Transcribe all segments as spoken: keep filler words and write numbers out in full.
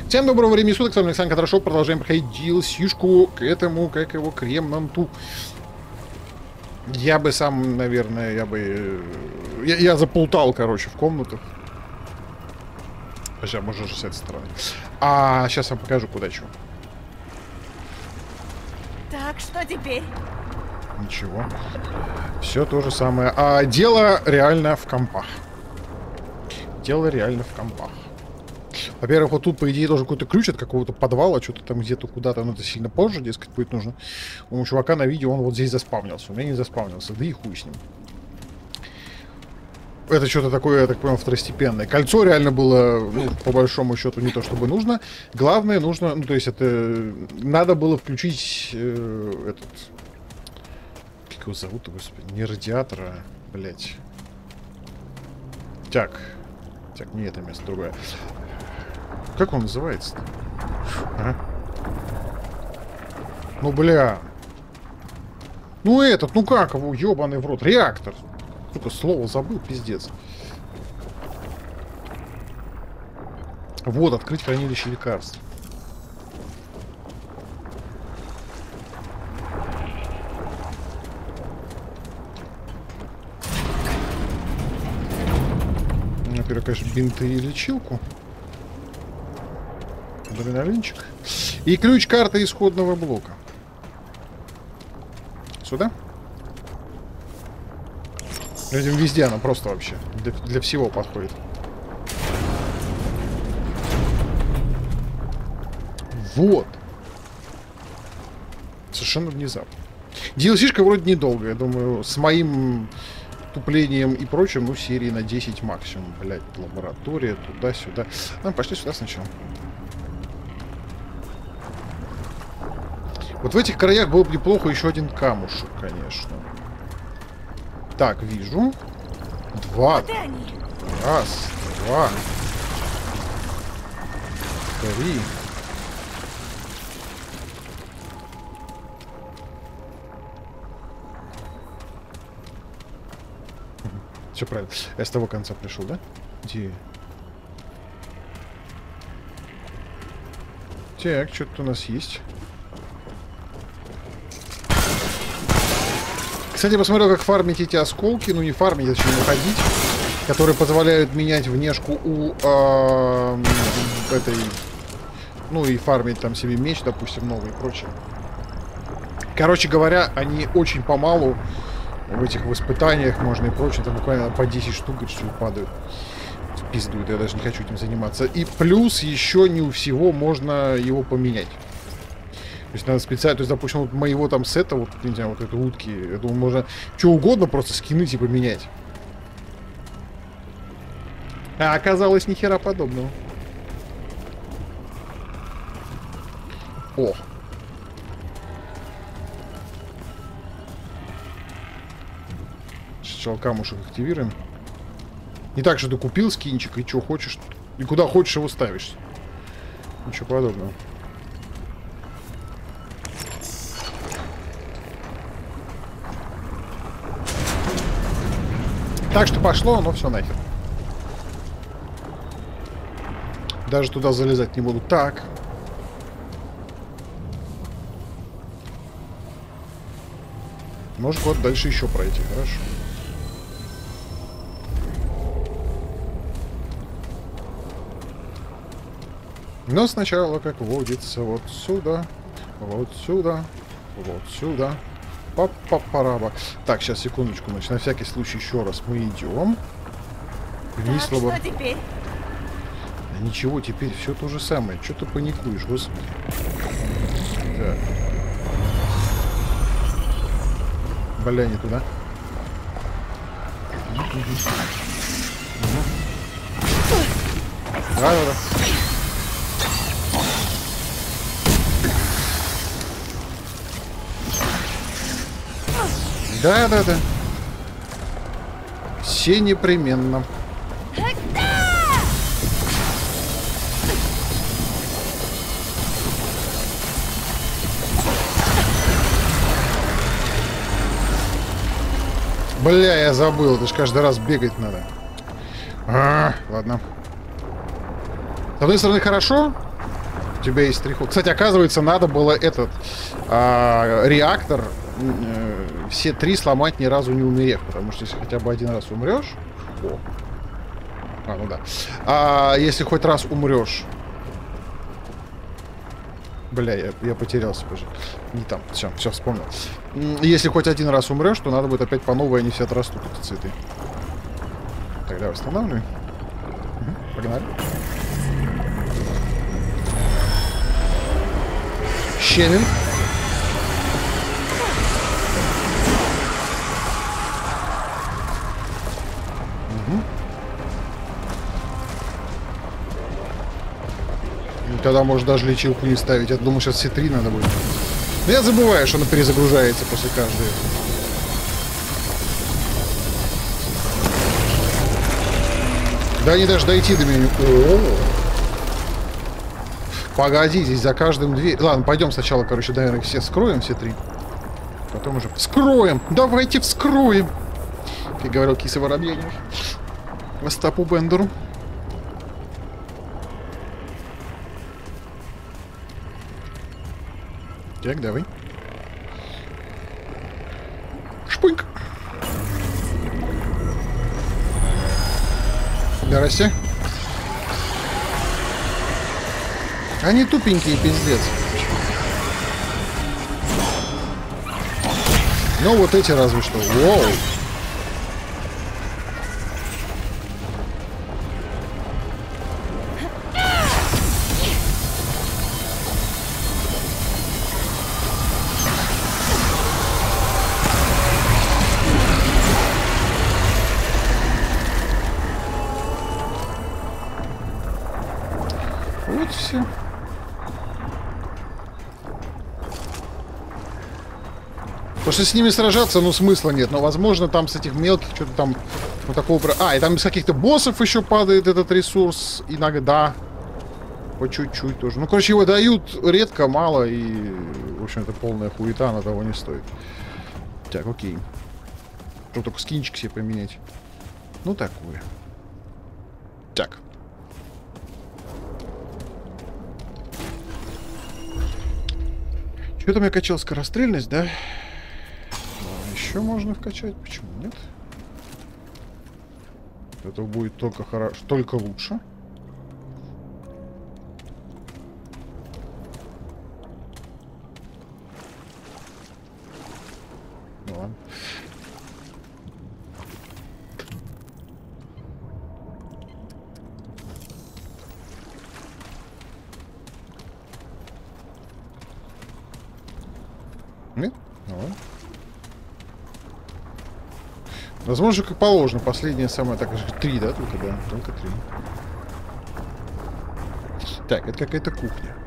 Всем доброго времени суток, с вами Александр Кондрашов. Продолжаем проходить ди эл си-шку к этому, как его, к Ремнанту. Я бы сам, наверное, я бы... Я, я заплутал, короче, в комнатах. Сейчас, можно же с этой стороны. А сейчас я покажу, куда что. Так, что теперь? Ничего. Все то же самое. А дело реально в компах. Дело реально в компах. Во-первых, вот тут, по идее, должен какой-то ключ от какого-то подвала, что-то там где-то куда-то, но это сильно позже, дескать, будет нужно. У чувака на видео он вот здесь заспавнился. У меня не заспавнился, да и хуй с ним. Это что-то такое, я так понял, второстепенное. Кольцо реально было, ну, по большому счету, не то чтобы нужно. Главное, нужно, ну, то есть это... Надо было включить э, этот... Как его зовут, господи? Не радиатор, а, блять. Так. Так, не это место, другое. Как он называется-то? Ага. Ну, бля. Ну, этот, ну как его, ёбаный в рот. Реактор. Сука, слово забыл, пиздец. Вот, открыть хранилище лекарств. Во-первых, конечно, бинты и лечилку. Адреналинчик. И ключ карты исходного блока. Сюда? Видим, везде она просто вообще. Для, для всего подходит. Вот. Совершенно внезапно. ди эл си-шка вроде недолго. Я думаю, с моим туплением и прочим, ну, серии на десять максимум. Блять, лаборатория, туда-сюда. Ну, пошли сюда сначала. Вот в этих краях было бы неплохо еще один камушек, конечно. Так, вижу. Два. Раз, два. Три. Все правильно. Я с того конца пришел, да? Где? Так, что-то у нас есть. Кстати, я посмотрел, как фармить эти осколки. Ну, не фармить, а точнее находить. Которые позволяют менять внешку у э, этой... Ну, и фармить там себе меч, допустим, новый и прочее. Короче говоря, они очень помалу в этих испытаниях можно и прочее. Там буквально по десять штук, что падают. Пиздуют, я даже не хочу этим заниматься. И плюс еще не у всего можно его поменять. То есть надо специально, то есть, допустим, вот моего там сета, вот, не знаю, вот этой утки, я думаю, можно что угодно просто скинуть и поменять. А оказалось, ни хера подобного. О. Сначала камушек активируем. Не так, что ты купил скинчик и что хочешь, и куда хочешь его ставишь. Ничего подобного. Так что пошло, но все нахер. Даже туда залезать не буду. Так. Может, вот дальше еще пройти, хорошо. Но сначала, как водится, вот сюда, вот сюда, вот сюда. Папа-параба. Так, сейчас, секундочку, значит, на всякий случай еще раз мы идем. Вниз Так, лабор... что теперь? Да ничего, теперь все то же самое. Что ты паникуешь, господи? Так. Бля, не туда. Да-да-да. Да-да-да. Все непременно. Бля, я забыл. Это ж каждый раз бегать надо. А, ладно. С одной стороны, хорошо. тебя есть три хода. Кстати, оказывается, надо было этот а, реактор э, все три сломать, ни разу не умерев. Потому что если хотя бы один раз умрешь... О. А, ну да. А если хоть раз умрешь... Бля, я, я потерялся, боже. Не там. Все, все, вспомнил. Если хоть один раз умрешь, то надо будет опять по новой, они все отрастут, эти цветы. Так, давай восстанавливай. Угу, погнали. Щелин. Угу. Тогда может даже лечилку не ставить. Я думаю, сейчас все три надо будет. Но я забываю, что она перезагружается после каждой. Да не даже дойти до меня. О-о-о. Погоди, здесь за каждым дверь. Ладно, пойдем сначала, короче, наверное, все вскроем, все три. Потом уже вскроем. Давайте вскроем. Как говорил Киса Воробьянинов. Остапу Бендеру. Так, давай. Шпыньк. Здрасте. Они тупенькие, пиздец. Ну, вот эти разве что. Воу. Вот все. Потому что с ними сражаться, ну, смысла нет. Но, возможно, там с этих мелких что-то там вот такого... А, и там из каких-то боссов еще падает этот ресурс. Иногда. По чуть-чуть тоже. Ну, короче, его дают редко, мало. И, в общем, это полная хуета, она того не стоит. Так, окей. Что, только скинчик себе поменять? Ну, такое. Так. Что там я качал? Скорострельность, да? Еще можно вкачать. Почему нет? Это будет только хорошо, только лучше. Ну ладно. Нет? Ну ладно. Возможно, как положено. Последняя самая, так же, три, да? Только, да, только три. Так, это какая-то кухня.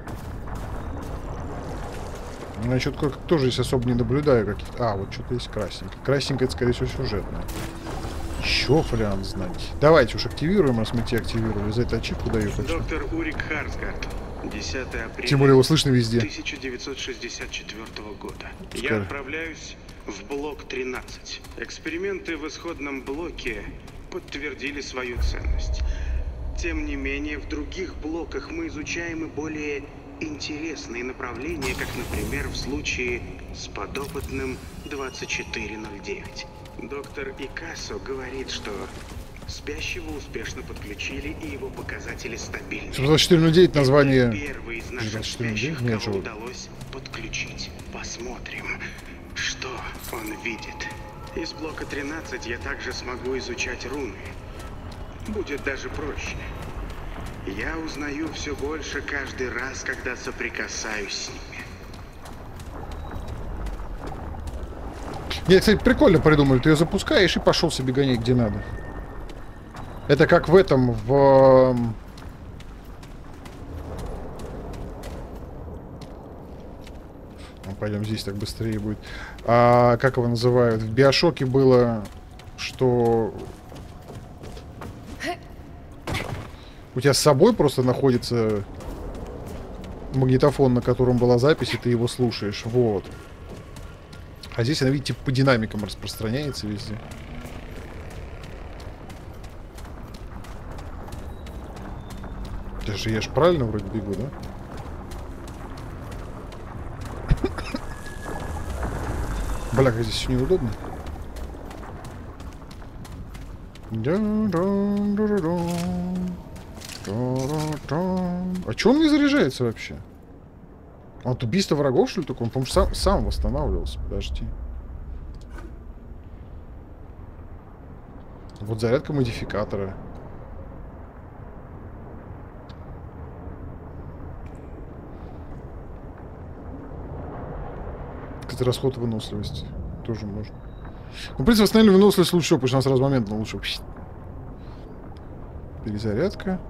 Ну, я что-то тоже здесь особо не наблюдаю каких-то... А, вот что-то есть красненькое. Красненькое, это, скорее всего, сюжетное. Еще фолиант знать. Давайте уж активируем, раз мы тебя активировали. За это ачивку даю. Доктор Урик Харсгард. десятое апреля. Тем более его слышно везде. тысяча девятьсот шестьдесят четвёртого года. Я отправляюсь в блок тринадцать. Эксперименты в исходном блоке подтвердили свою ценность. Тем не менее, в других блоках мы изучаем и более интересные направления, как, например, в случае с подопытным двадцать четыре ноль девять. Доктор Икасо говорит, что спящего успешно подключили, и его показатели стабильны. двадцать четыре ноль девять название... Первый из наших спящих, Нет, кого удалось подключить. Посмотрим, что он видит. Из блока тринадцать я также смогу изучать руны. Будет даже проще. Я узнаю все больше каждый раз, когда соприкасаюсь с ними. Нет, кстати, прикольно придумали. Ты ее запускаешь и пошел себе гонять где надо. Это как в этом, в... Ну, пойдем здесь, так быстрее будет. А, как его называют? В Биошоке было, что... У тебя с собой просто находится магнитофон, на котором была запись, и ты его слушаешь. Вот. А здесь она, видите, по динамикам распространяется везде. Даже я ж правильно вроде бегу, да? Бля, как здесь неудобно. А чё он не заряжается вообще? Он от убийства врагов, что ли, только? Он, по-моему, сам, сам восстанавливался. Подожди. Вот зарядка модификатора. Кстати, расход выносливости тоже можно. Ну, в принципе, восстановили выносливость лучше, потому что у нас сразу моментно лучше. Перезарядка.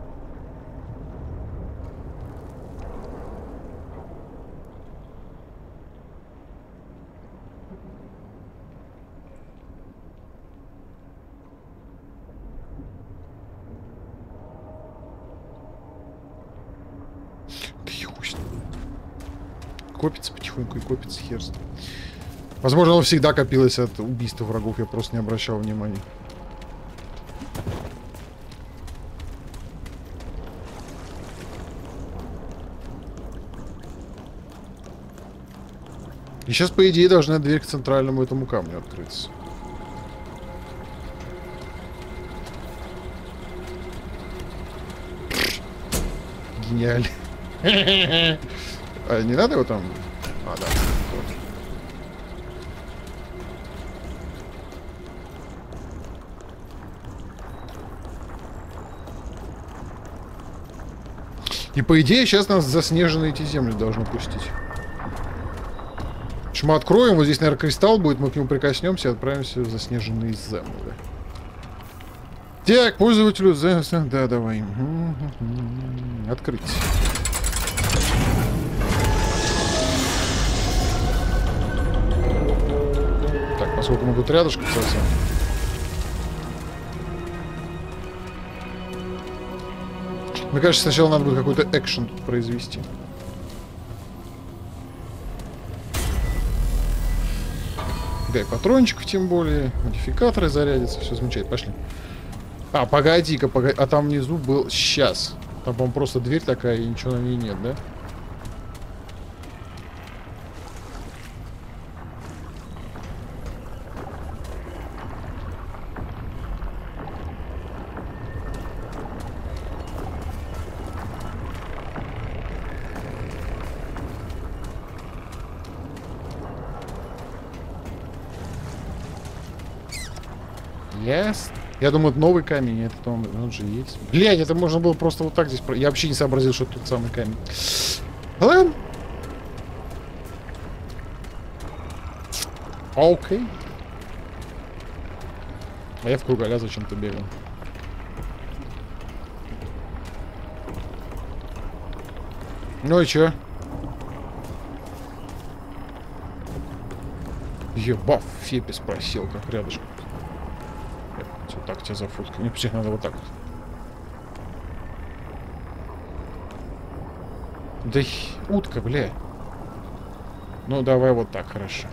Копится потихоньку и копится херст. Возможно, оно всегда копилось от убийства врагов, я просто не обращал внимания. И сейчас, по идее, должна дверь к центральному этому камню открыться. Гениально. А не надо его там? А, да. Вот. И по идее сейчас нас заснеженные эти земли должны пустить. Мы откроем, вот здесь, наверное, кристалл будет, мы к нему прикоснемся и отправимся в заснеженные земли. Так, пользователю... Да, давай. Открыть. Так, поскольку мы тут рядышком совсем. Мне кажется, сначала надо будет какой-то экшен тут произвести. Дай патрончиков, тем более. Модификаторы зарядятся. Все замечательно. Пошли. А, погоди-ка, погоди. А там внизу был... Сейчас. Там, по-моему, просто дверь такая, и ничего на ней нет, да? Yes. Я думаю, это новый камень, этот он, он же есть. Блядь, это можно было просто вот так здесь... Я вообще не сообразил, что тут самый камень. Ладно. Окей. А я в кругаля зачем-то бегал. Ну и чё? Ебав, Фепи спросил, как рядышком. Вот так тебя зафоткаю. Мне почему надо вот так вот. Да утка, бля. Ну давай вот так, хорошо.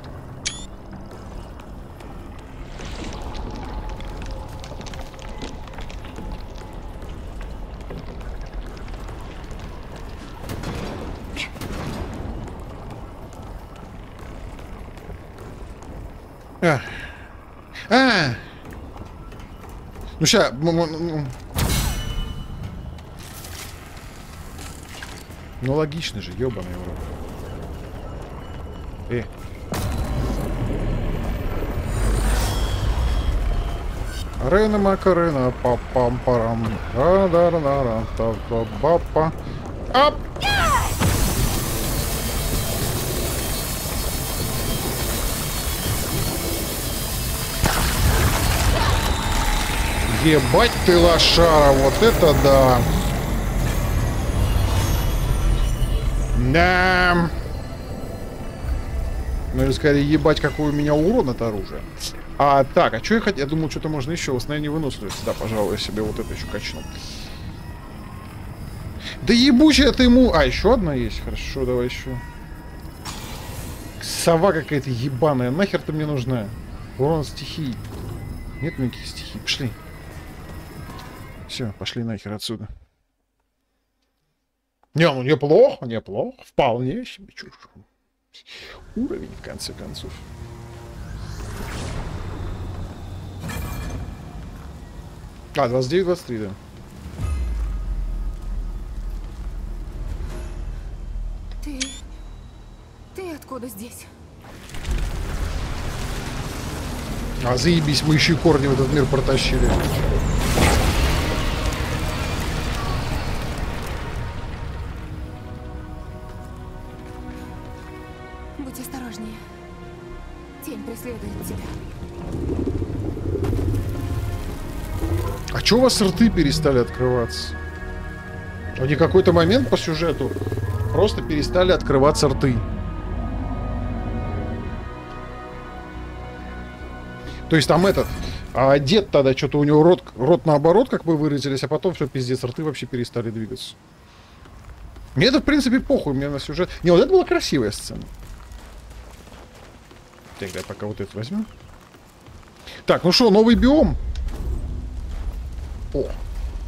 А. А. Ну ща. Ну логично же, ёбаный в рот. Э. Рена Макарена, папам парам, да да да да да да бапа. Ап! Ебать ты лошара, вот это да. Да. Ну или скорее ебать, какой у меня урон от оружия. А так, а что я хотел? Я думал, что-то можно еще. Восстановление выносливости. Да, пожалуй, я себе вот это еще качну. Да ебучая ты ему. А, еще одна есть. Хорошо, давай еще. Сова какая-то ебаная. Нахер ты мне нужна? Урон стихий. Нет никаких стихий. Пошли. Все, пошли нахер отсюда. Не, ну неплохо, неплохо. Вполне себе чушь. Уровень, в конце концов. А, двадцать девять двадцать три, да. Ты... Ты откуда здесь? А, заебись, мы еще и корни в этот мир протащили. Будь осторожнее. Тень преследует тебя. А чё у вас рты перестали открываться? Они какой-то момент по сюжету просто перестали открываться рты. То есть там этот а дед тогда что-то у него рот, рот наоборот, как бы выразились, а потом все пиздец, рты вообще перестали двигаться. Мне это в принципе похуй, мне на сюжет. Не, вот это была красивая сцена. Тогда пока вот это возьму. Так, ну что, новый биом? О.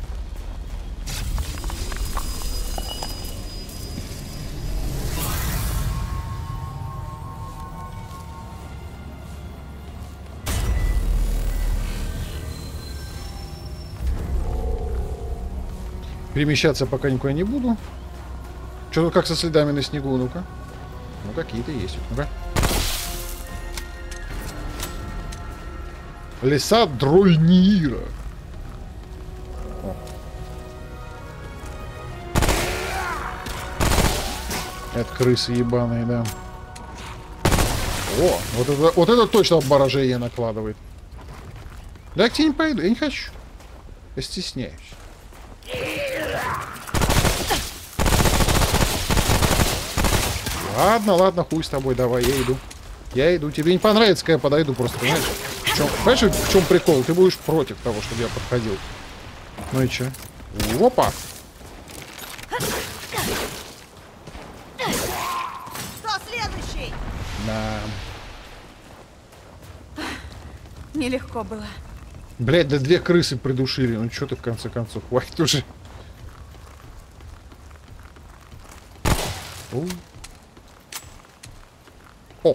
Перемещаться пока никуда не буду. Что-то как со следами на снегу, ну-ка. Ну, какие-то есть. Ну-ка. Леса Дрольниира. О. Это крысы ебаные, да. О, вот это, вот это точно обморожение накладывает. Да я к тебе не пойду, я не хочу. Я стесняюсь. Ладно, ладно, хуй с тобой, давай, я иду. Я иду. Тебе не понравится, когда я подойду просто, понимаешь? В чем, понимаешь, в чем прикол? Ты будешь против того, чтобы я подходил. Ну и че? Опа! Кто следующий? Да. Нелегко было. Блять, да две крысы придушили. Ну что ты в конце концов? Хватит уже. О. О.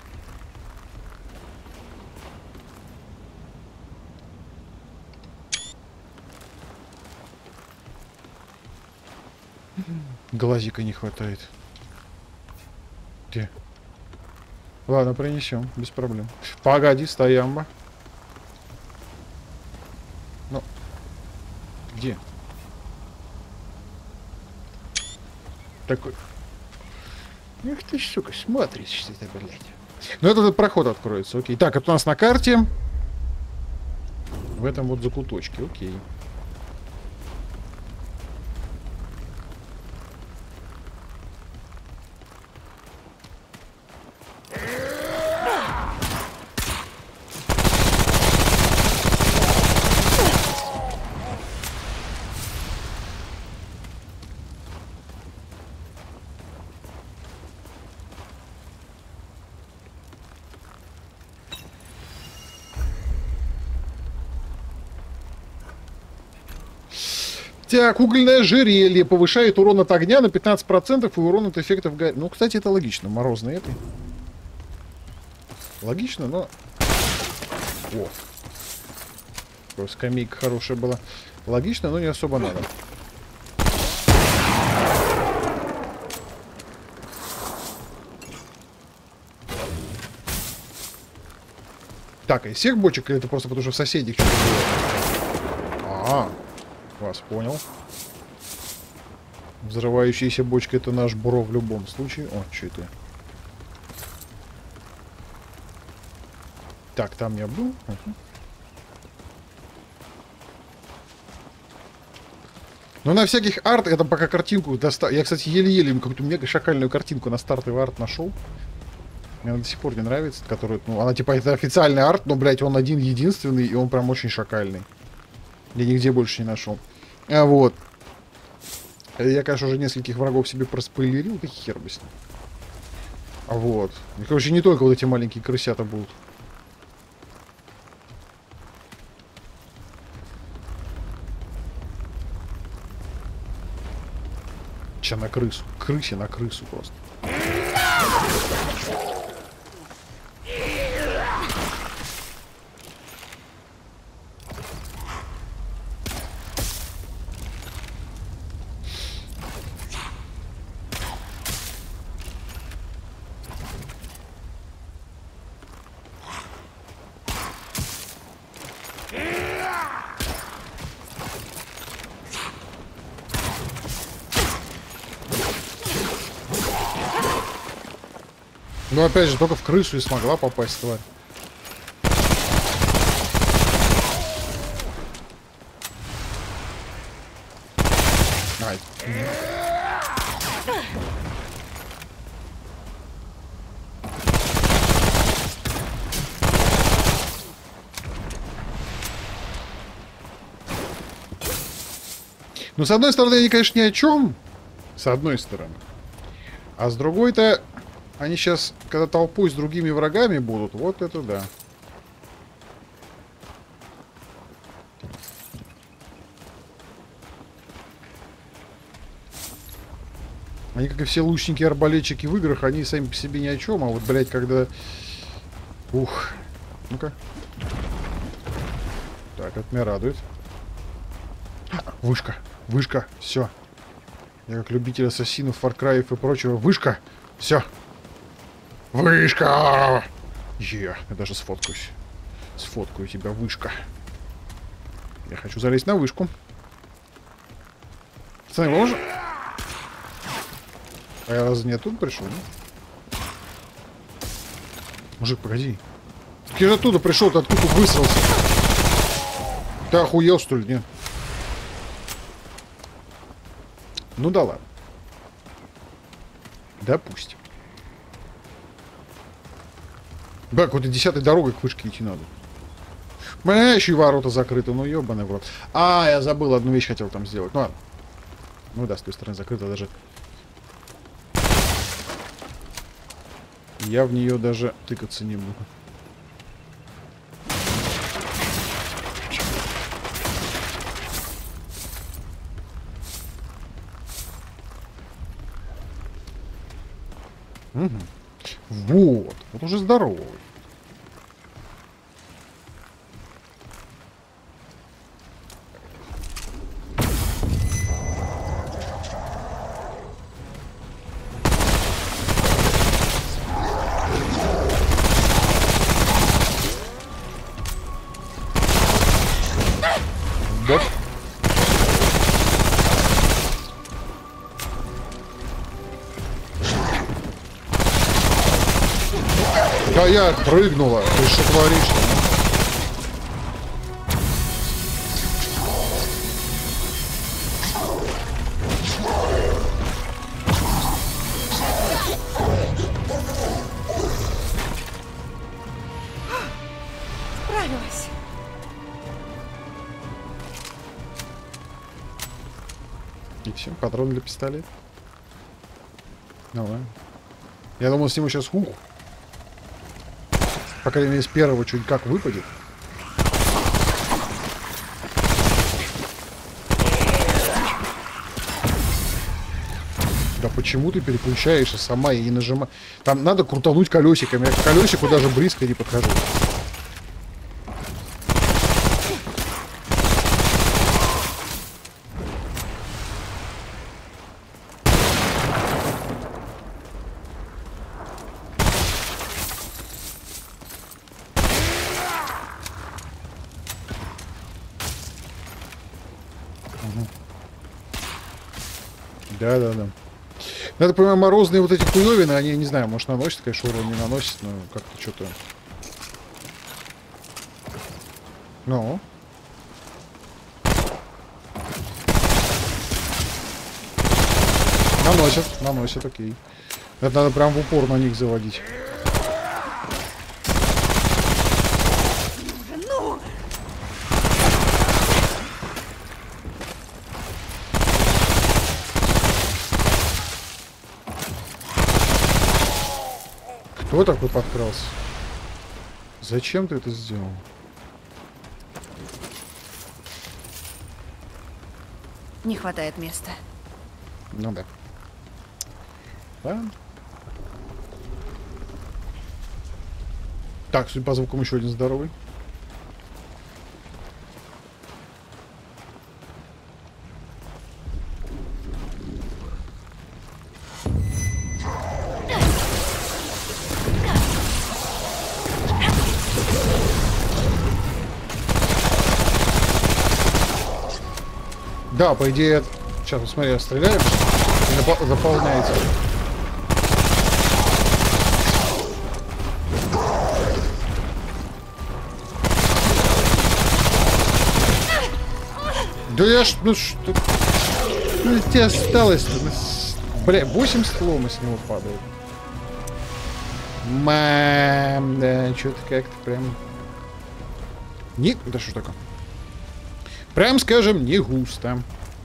Глазика не хватает. Где? Ладно, принесем, без проблем. Погоди, стоямба. Ну, где? Такой. Эх ты, сука, смотришь, что это, блядь. Ну, этот проход откроется, окей. Так, это у нас на карте. В этом вот закуточке, окей. Так, угольное ожерелье повышает урон от огня на пятнадцать процентов и урон от эффектов горя. Ну, кстати, это логично. Морозный это. Логично, но... О. Такая скамейка хорошая была. Логично, но не особо надо. Так, а из всех бочек или это просто потому что в соседях что-то было? А-а. Вас понял. Взрывающаяся бочка — это наш бро в любом случае. О, что это? Так, там я был. Угу. Ну, на всяких арт, это пока картинку достал. Я, кстати, еле-еле какую-то мега шакальную картинку на стартовый арт нашел. Мне она до сих пор не нравится. Которую, ну, она типа это официальный арт, но, блядь, он один единственный, и он прям очень шакальный. Я нигде больше не нашел. А вот. Я, конечно, уже нескольких врагов себе проспойлерил, да хер бы с ним. А вот. И, короче, не только вот эти маленькие крысята будут. Че на крысу? Крысе на крысу просто. Ну, опять же, только в крышу и смогла попасть, тварь. Ай. Ну, с одной стороны, они, конечно, ни о чем. С одной стороны. А с другой-то, они сейчас, когда толпой с другими врагами будут, вот это да. Они, как и все лучники и арбалетчики в играх, они сами по себе ни о чем. А вот, блядь, когда... Ух. Ну-ка. Так, это меня радует. Вышка. Вышка. Все. Я как любитель ассасинов, фаркраев и прочего. Вышка. Все. Вышка! Е, я даже сфоткаюсь. Сфоткаю тебя, вышка. Я хочу залезть на вышку. Пацаны, можно? А я разве не оттуда пришел? Да? Мужик, погоди. Так я же оттуда пришел, ты откуда высрался? Ты охуел, что ли? Нет. Ну да ладно. Допустим. Да, какой-то десятой дорогой к вышке идти надо. Бля, еще и ворота закрыты, ну ебаный в рот. А, я забыл, одну вещь хотел там сделать. Ну ладно. Ну да, с той стороны закрыто даже. Я в нее даже тыкаться не буду. Угу. Вот, вот уже здоровый. Да. Да я прыгнула. Ты что творишь-то? Справилась. И все, патрон для пистолета. Давай. Я думал, с него сейчас ух. По крайней мере, с первого чуть как выпадет. Да почему ты переключаешься сама и не нажимаешь? Там надо крутануть колесиками. Я к колесику даже близко не подхожу. Да, да, да. Надо понимать, морозные вот эти хуёвины, они, не знаю, может, наносят, конечно, урон не наносят, но как-то что-то. Ну. Наносят, наносят, окей. Это надо прям в упор на них заводить. Кто такой подкрался? Зачем ты это сделал? Не хватает места. Ну да. Да. Так, судя по звукам, еще один здоровый. Да, по идее... Сейчас, посмотри, стреляем. И заполняется. Да я ж, ну что... Ну, тебе осталось-то... Бля, восемь слома с него падает. Мам, да, что-то как-то прям... Не... Да что такое? Прям скажем, не густо.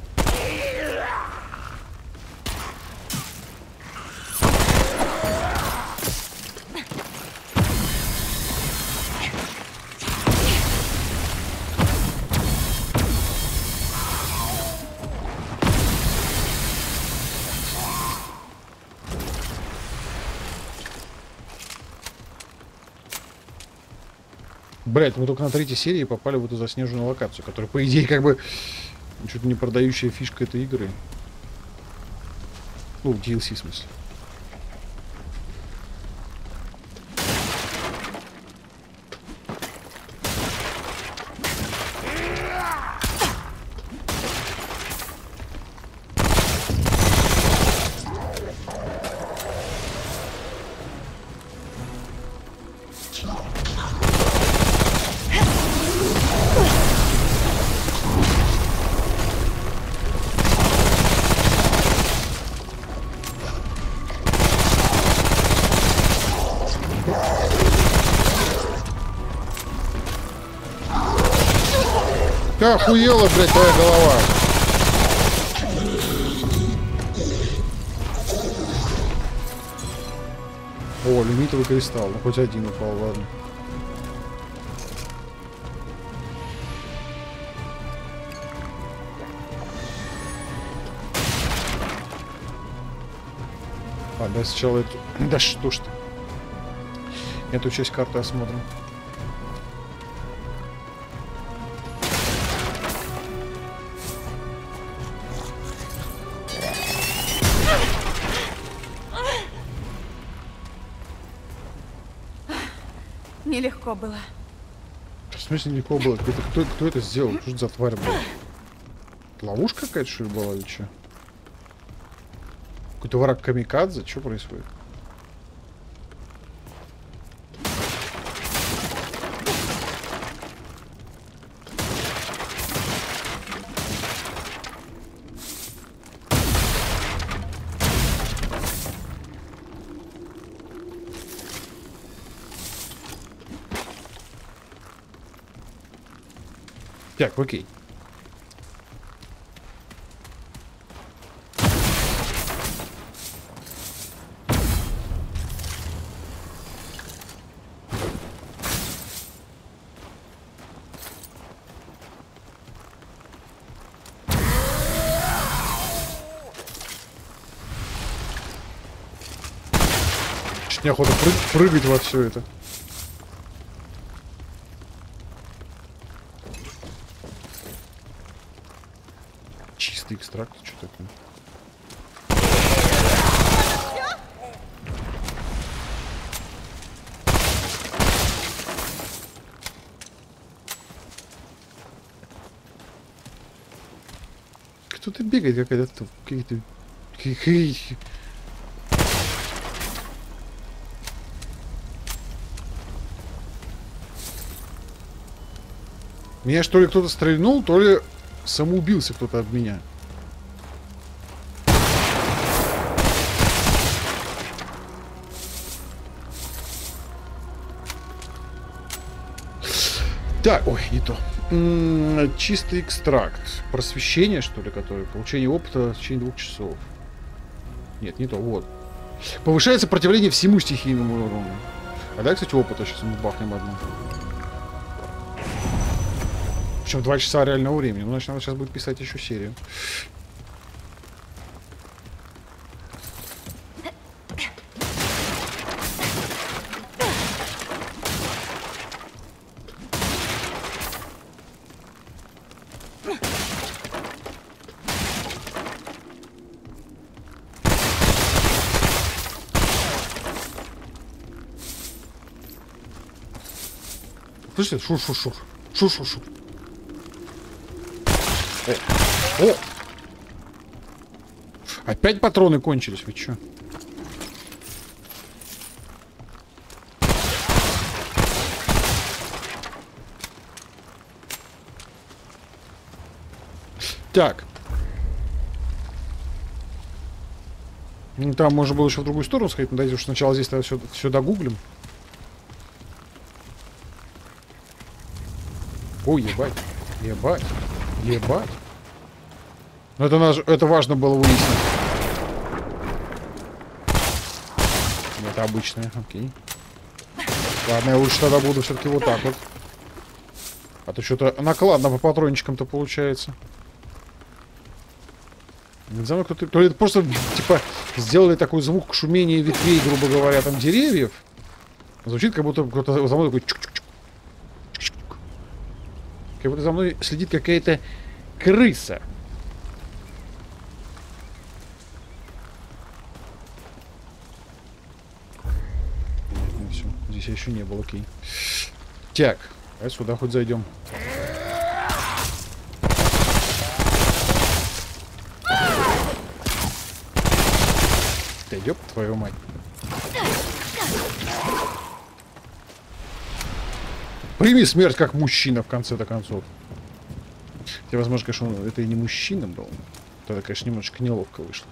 Блять, мы только на третьей серии попали в эту заснеженную локацию, которая, по идее, как бы что-то не продающая фишка этой игры. Ну, ди эл си в смысле. Охуела, блядь, твоя голова. О, лимитовый кристалл. Ну, хоть один упал, ладно. А, да, сначала эту... Да что ж ты. Эту часть карты осмотрим. Нелегко было. В смысле нелегко было? Это, кто, кто это сделал? Что это за тварь была? Ловушка какая-то, что ли, была или что? Какой-то враг камикадзе? Что происходит? Так, окей. Чуть неохота прыг прыгать во все это. Экстракт, что такое? Кто-то бегает, какая-то какие-то. Меня что ли кто-то стрельнул, то ли самоубился кто-то от меня. Так, ой, не то. М-м, чистый экстракт. Просвещение, что ли, которое? Получение опыта в течение двух часов. Нет, не то, вот. Повышает сопротивление всему стихийному урону. А да, кстати, опыта сейчас мы бахнем одну. Причем два часа реального времени. Ну, значит, надо сейчас будет писать еще серию. Слышите? Шур-шур-шур. Шур-шур-шур. О! О! Опять патроны кончились, вы чё? Так. Ну, там можно было еще в другую сторону сходить, но дайте уж сначала здесь все, все догуглим. Ой, ебать. Ебать. Ебать. Но это, наш, это важно было выяснить. Это обычное, окей. Ладно, я лучше тогда буду все-таки вот так вот. А то что-то накладно по патрончикам-то получается. Не знаю, кто-то... То ли это просто, типа, сделали такой звук шумения ветвей, грубо говоря, там, деревьев. Звучит, как будто кто-то за мной такой... Чук-чук-чук. Чук-чук. Как будто за мной следит какая-то крыса. Ну, все. Здесь я еще не был, окей. Так, давай сюда хоть зайдем. Да ёб твою мать. Прими смерть как мужчина в конце-то концов. Хотя, возможно, конечно, он, это и не мужчина был. Тогда, конечно, немножечко неловко вышло.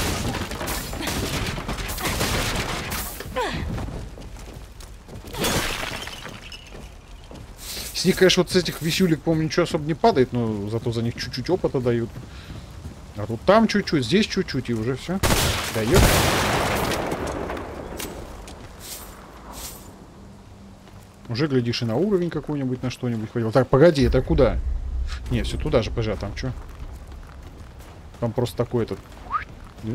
С них, конечно, вот с этих висюлек, по-моему, ничего особо не падает, но зато за них чуть-чуть опыта дают. А тут там чуть-чуть, здесь чуть-чуть, и уже все. Дает. Уже, глядишь, и на уровень какой-нибудь, на что-нибудь хватило. Так, погоди, это куда? Не, все туда же, пожа, там что? Там просто такой этот... Да?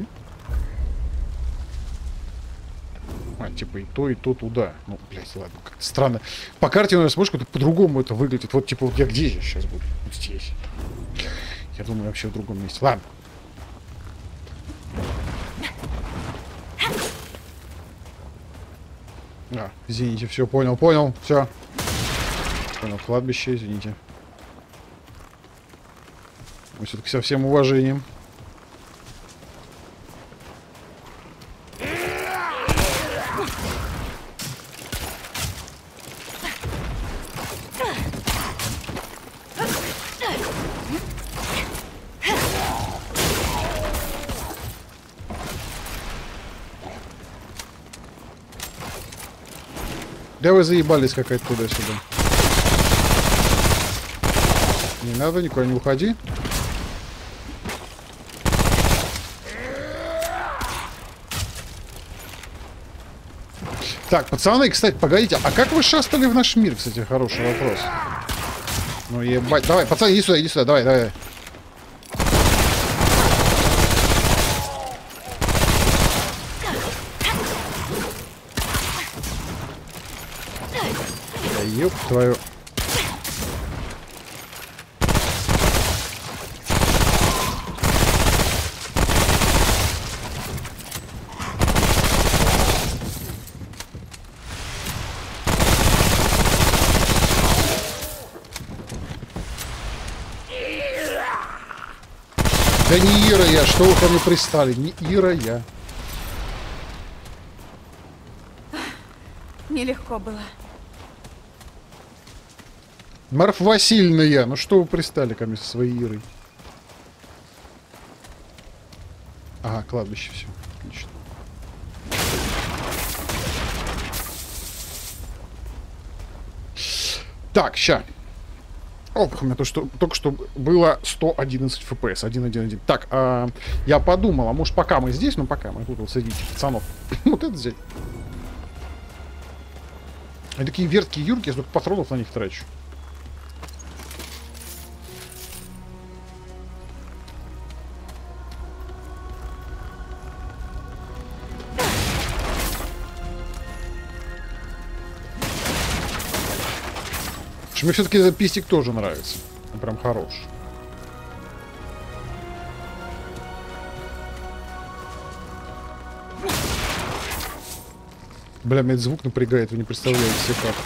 А, типа и то, и то туда. Ну, блядь, ладно, как-то странно. По карте, наверное, смотришь, как-то по-другому это выглядит. Вот, типа, вот я где я сейчас буду? Вот здесь. Я думаю, вообще в другом месте. Ладно. А, извините, все, понял, понял, все. Понял, кладбище, извините. Мы все-таки со всем уважением. Да вы заебались какая-то туда-сюда. Не надо, никуда не уходи. Так, пацаны, кстати, погодите, а как вы шастали в наш мир, кстати, хороший вопрос. Ну ебать, давай, пацаны, иди сюда, иди сюда, давай, давай. Ёб твою. Да не Ира я, что вы ко мне пристали? Не Ира я. Нелегко было. Марфа Васильевна я, ну что вы пристали ко мне со своей Ирой? Ага, кладбище, все, отлично. Так, ща. О, у меня то, что, только что было сто одиннадцать эф пи эс, сто одиннадцать. Так, а, я подумал, а может пока мы здесь, ну пока мы тут вот среди пацанов. Вот это взять. Они такие верткие юрки, я столько патронов на них трачу. Мне все-таки этот пистик тоже нравится. Он прям хорош. Бля, меня этот звук напрягает, вы не представляете себе как.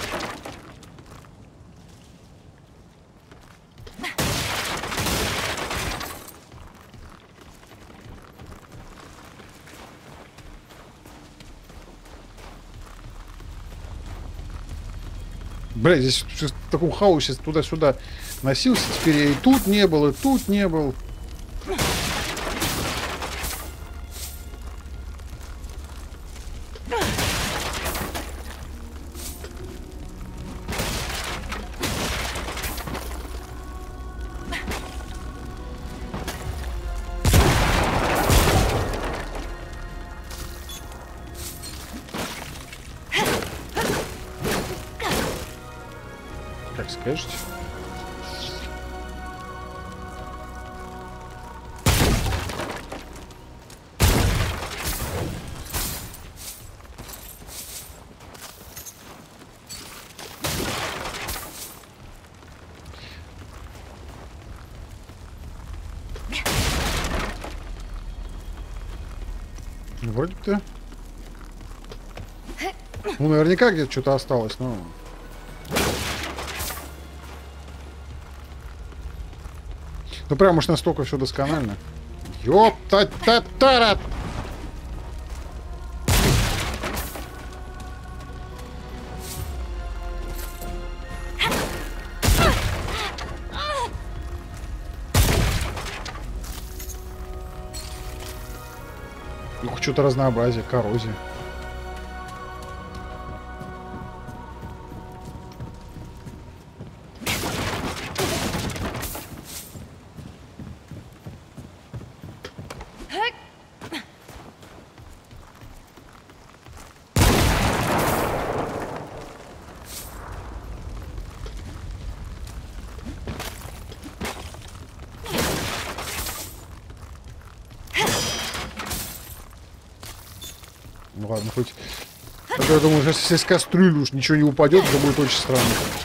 Бля, здесь в таком хаосе туда-сюда носился. Теперь я и тут не был, и тут не был. скажете? Вроде бы-то. Ну, наверняка где-то что-то осталось, но... Ну, прям уж настолько все досконально. Ёпта-та-та-ра! Ну, хоть что-то разнообразие, коррозия. Ну ладно, хоть... А то я думаю, сейчас если с кастрюли уж ничего не упадет, то будет очень странно.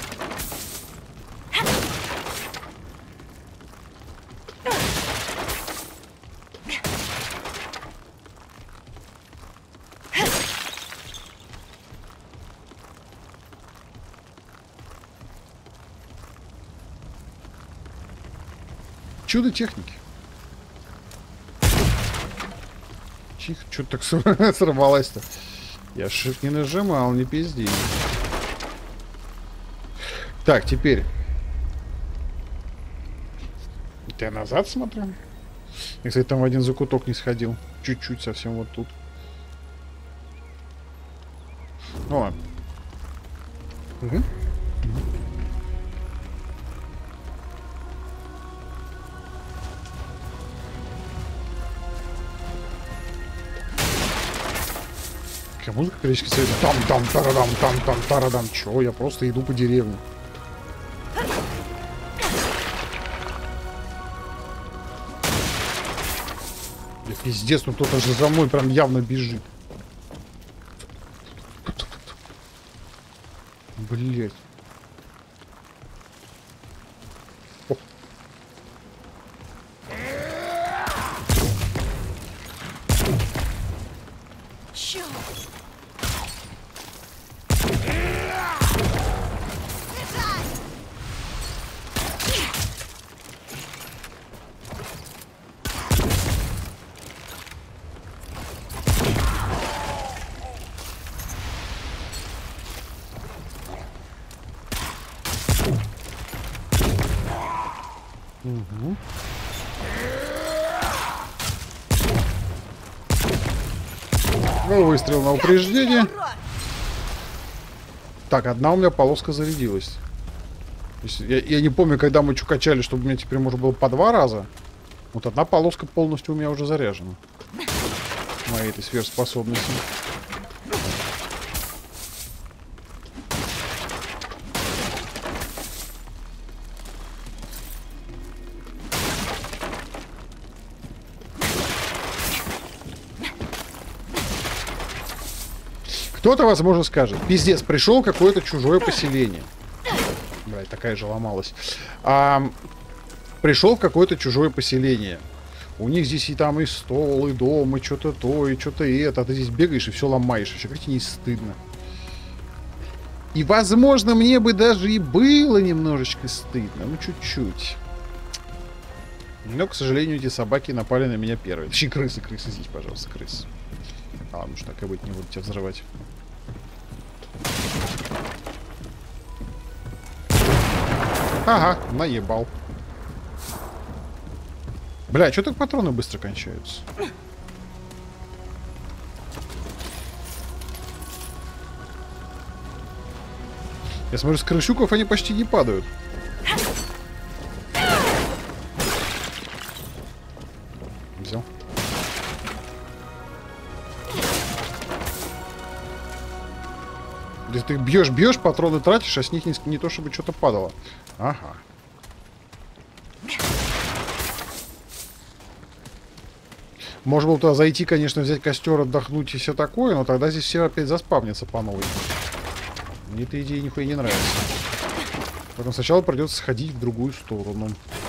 Чудо техники. Чих, что-то так сорвалось-то. Я shift не нажимал, не пизди. Так, теперь. Я назад смотрю. Я, кстати, там в один закуток не сходил. Чуть-чуть совсем вот тут. Ну ладно. Угу. Музыка периодически стоит. Там, там, тарадам, там, там, тарадам. Чё? Я просто иду по деревне. Да пиздец, ну кто-то же за мной прям явно бежит. Блять. Угу. Ну, выстрел на упреждение. Так, одна у меня полоска зарядилась. Я, я не помню, когда мы что качали, чтобы у меня теперь можно было по два раза. Вот одна полоска полностью у меня уже заряжена. Моей этой сверхспособности. Кто-то, возможно, скажет: пиздец, пришел какое-то чужое поселение. Блядь, такая же ломалась. А, пришел в какое-то чужое поселение. У них здесь и там и стол, и дом, и что-то то, и что-то это. А ты здесь бегаешь и все ломаешь. Еще как тебе не стыдно. И, возможно, мне бы даже и было немножечко стыдно. Ну, чуть-чуть. Но, к сожалению, эти собаки напали на меня первые. Точнее, крысы, крысы здесь, пожалуйста, крысы. А, ладно, уж так и быть, не буду тебя взрывать. Ага, наебал. Бля, что так патроны быстро кончаются? Я смотрю, с крысюков они почти не падают. Взял. Если ты бьешь, бьешь, патроны тратишь, а с них не, не то чтобы что-то падало. Ага. Можно было туда зайти, конечно, взять костер, отдохнуть и все такое, но тогда здесь все опять заспавнятся по новой. Мне эта идея нихуя не нравится. Поэтому сначала придется сходить в другую сторону.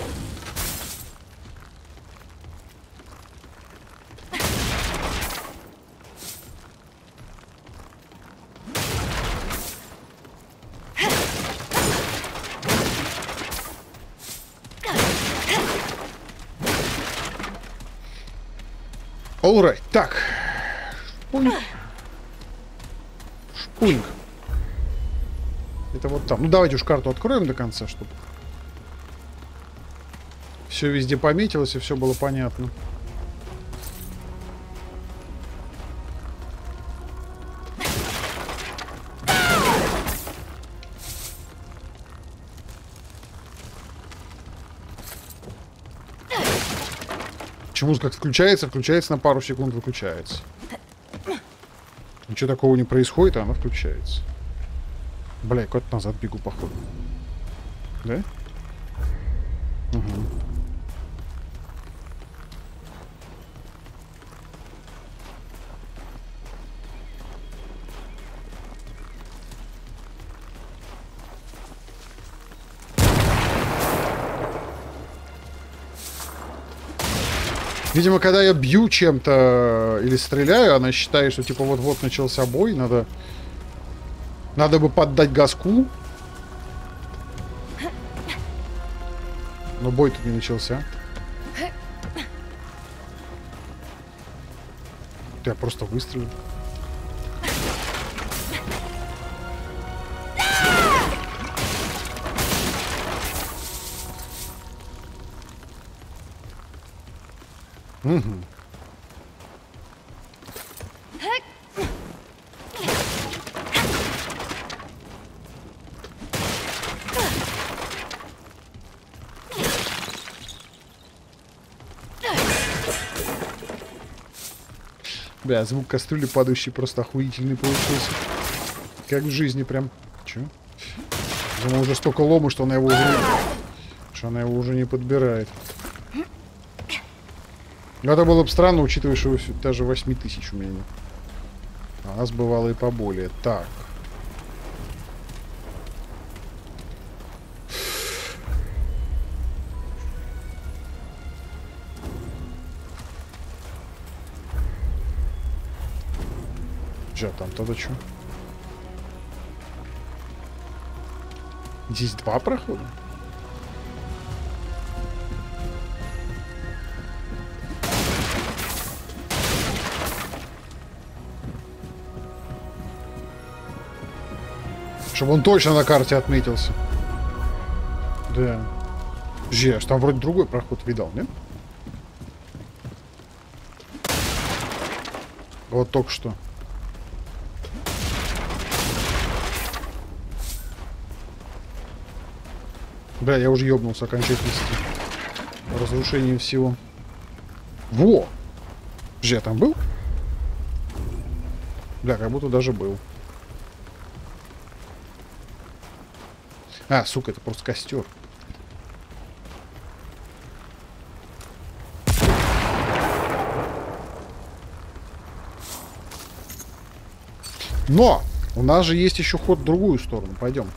Alright, так. Шпуньк. Шпуньк. Это вот там. Ну, давайте уж карту откроем до конца, чтобы все везде пометилось и все было понятно. Почему как включается, включается на пару секунд, выключается. Ничего такого не происходит, а она включается. Бля, я куда-то назад бегу, походу. Да? Угу. Видимо, когда я бью чем-то или стреляю, она считает, что типа вот-вот начался бой, надо... Надо бы поддать газку. Но бой тут не начался. Я просто выстрелил. Угу. Бля, звук кастрюли падающий просто охуительный получился. Как в жизни прям. Чё? Думаю, уже столько лома, что она его уже... Что она его уже не подбирает. Это было бы странно, учитывая, что даже восемь тысяч у меня нет. А у нас бывало и поболее. Так. Сейчас там тогда что? Здесь два прохода? Чтобы он точно на карте отметился. Да. Жеш, там вроде другой проход видал, нет? Вот только что. Бля, я уже ёбнулся окончательно с разрушением всего. Во! Же, там был? Бля, как будто даже был. А, сука, это просто костер. Но! У нас же есть еще ход в другую сторону. Пойдем.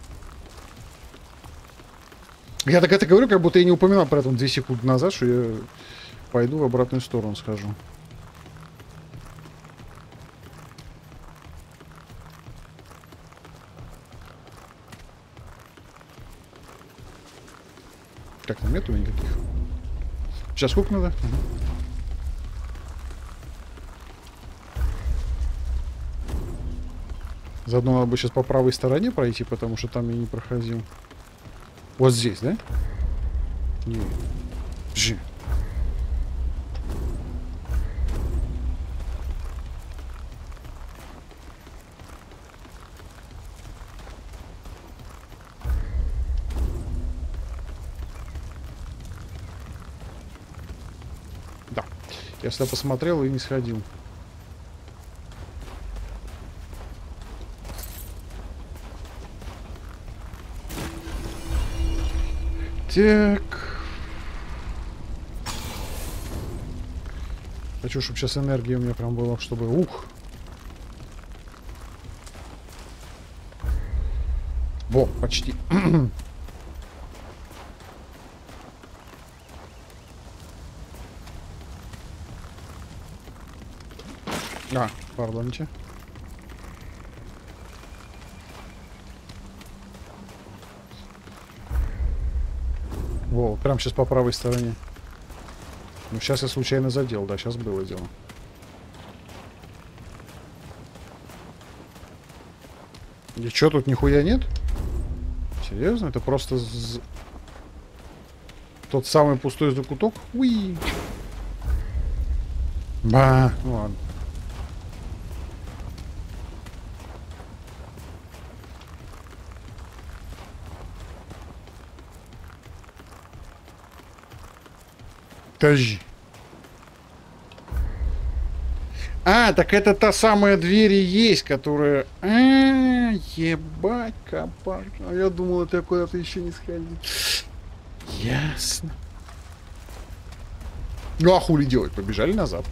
Я так это говорю, как будто я не упоминал про это две секунды назад, что я пойду в обратную сторону схожу. Как там нету никаких? Сейчас сколько надо? Угу. Заодно надо бы сейчас по правой стороне пройти, потому что там я не проходил. Вот здесь, да? Не. Жи. Да. Я сюда посмотрел и не сходил. Так. Хочу, чтобы сейчас энергии у меня прям было, чтобы... Ух! Во, почти. А, пардонте. Во, прям сейчас по правой стороне. Ну, сейчас я случайно задел, да, сейчас было дело. И чё, тут нихуя нет? Серьезно? Это просто з... тот самый пустой закуток? Уи! Ба! Ну ладно. Подожди. А, так это та самая дверь и есть, которая... А, ебать, кабак. А я думал, это я куда-то еще не сходил. Ясно. Ну а хули делать? Побежали назад.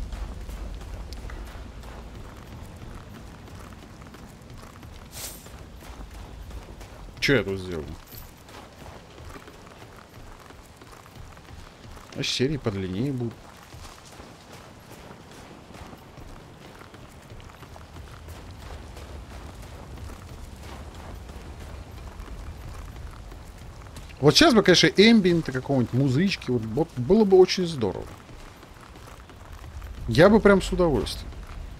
Че я тут сделал? А серии подлиннее будут. Вот сейчас бы, конечно, эмбиента какого-нибудь, музычки, вот, вот было бы очень здорово. Я бы прям с удовольствием.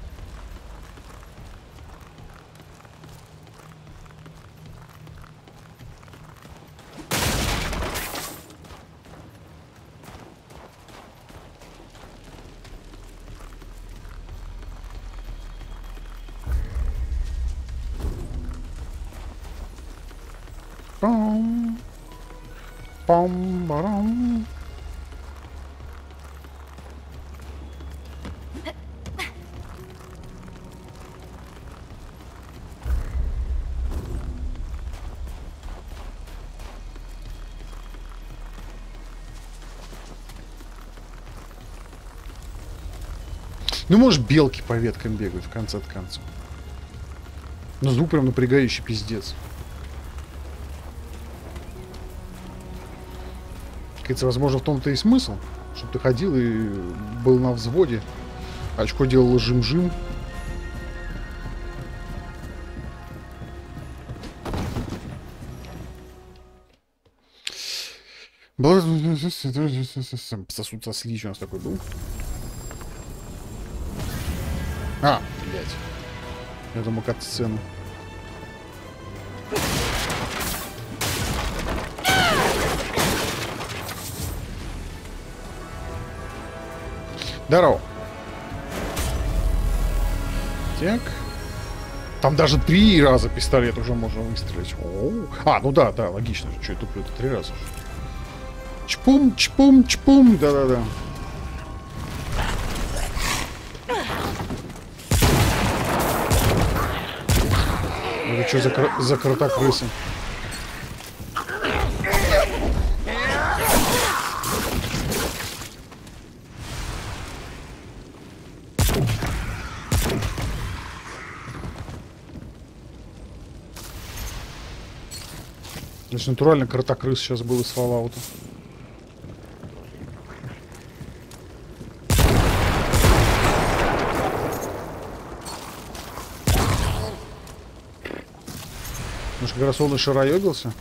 Пам. Пам-барам. Ну, может, белки по веткам бегают в конце концов. Но звук прям напрягающий пиздец. Кажется, возможно, в том-то и смысл, чтобы ты ходил и был на взводе. Очко делало жим-жим. Сосуд со слизью у нас такой был. А, блядь. Я думал, как сцену. Здорово. Так. Там даже три раза пистолет уже можно выстрелить. О-о-о. А, ну да, да, логично же. Что я туплю? Это три раза. Чпум, чпум, чпум. Да-да-да. Это что за, кр... за кротокрысы? Значит, натурально кротокрыс сейчас был из Fallout. Может, как раз он и шароебился?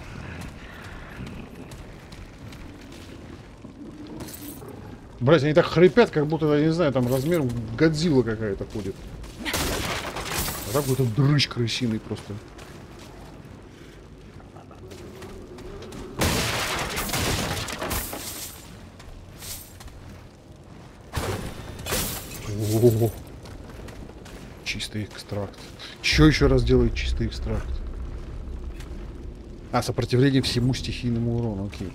Блять, они так хрипят, как будто, я не знаю, там размером Годзилла какая-то ходит. А так какой-то дрыщ крысиный просто. О-о-о. Чистый экстракт. Че еще раз делает чистый экстракт? А, сопротивление всему стихийному урону. Окей.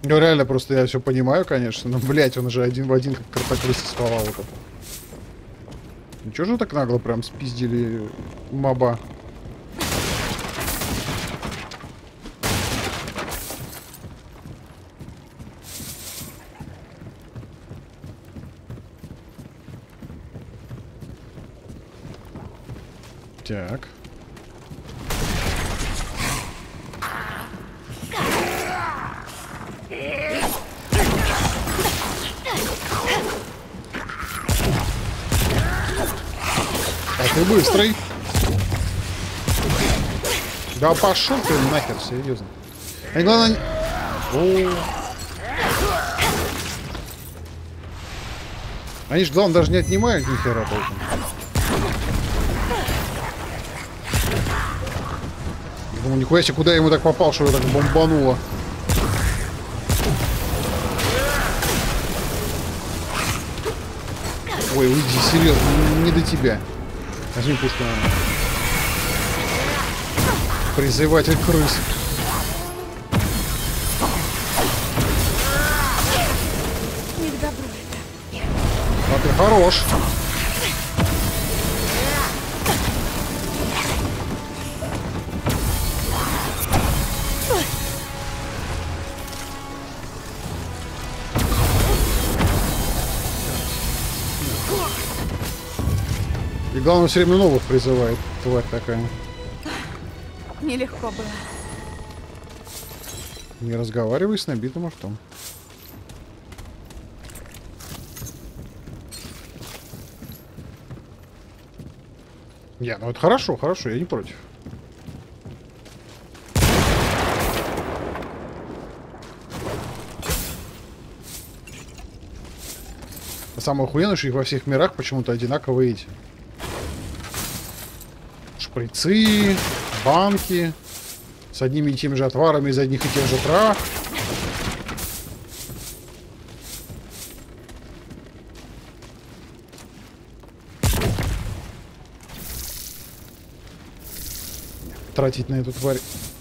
Ну реально, просто я все понимаю, конечно. Но, блять, он же один в один как картокрыс из Fallout. Ничего же так нагло прям спиздили моба. Так. А ты быстрый. Да пошел ты нахер, серьезно. И главное... О. Они же, главное, даже не отнимают ни хера толком. Думаю, нихуя себе, куда я ему так попал, что его так бомбануло. Ой, уйди, серьезно, не до тебя. Возьми пушку, наверное. Призыватель крыс. Не к добру это. А ты хорош. И главное, все время новых призывает, тварь такая. Нелегко было. Не разговаривай с набитым ртом. Не, ну это хорошо, хорошо, я не против. А самое охуенное, что их во всех мирах почему-то одинаковые эти. Шприцы, банки с одними и теми же отварами из одних и тех же трав. Тратить на эту тварь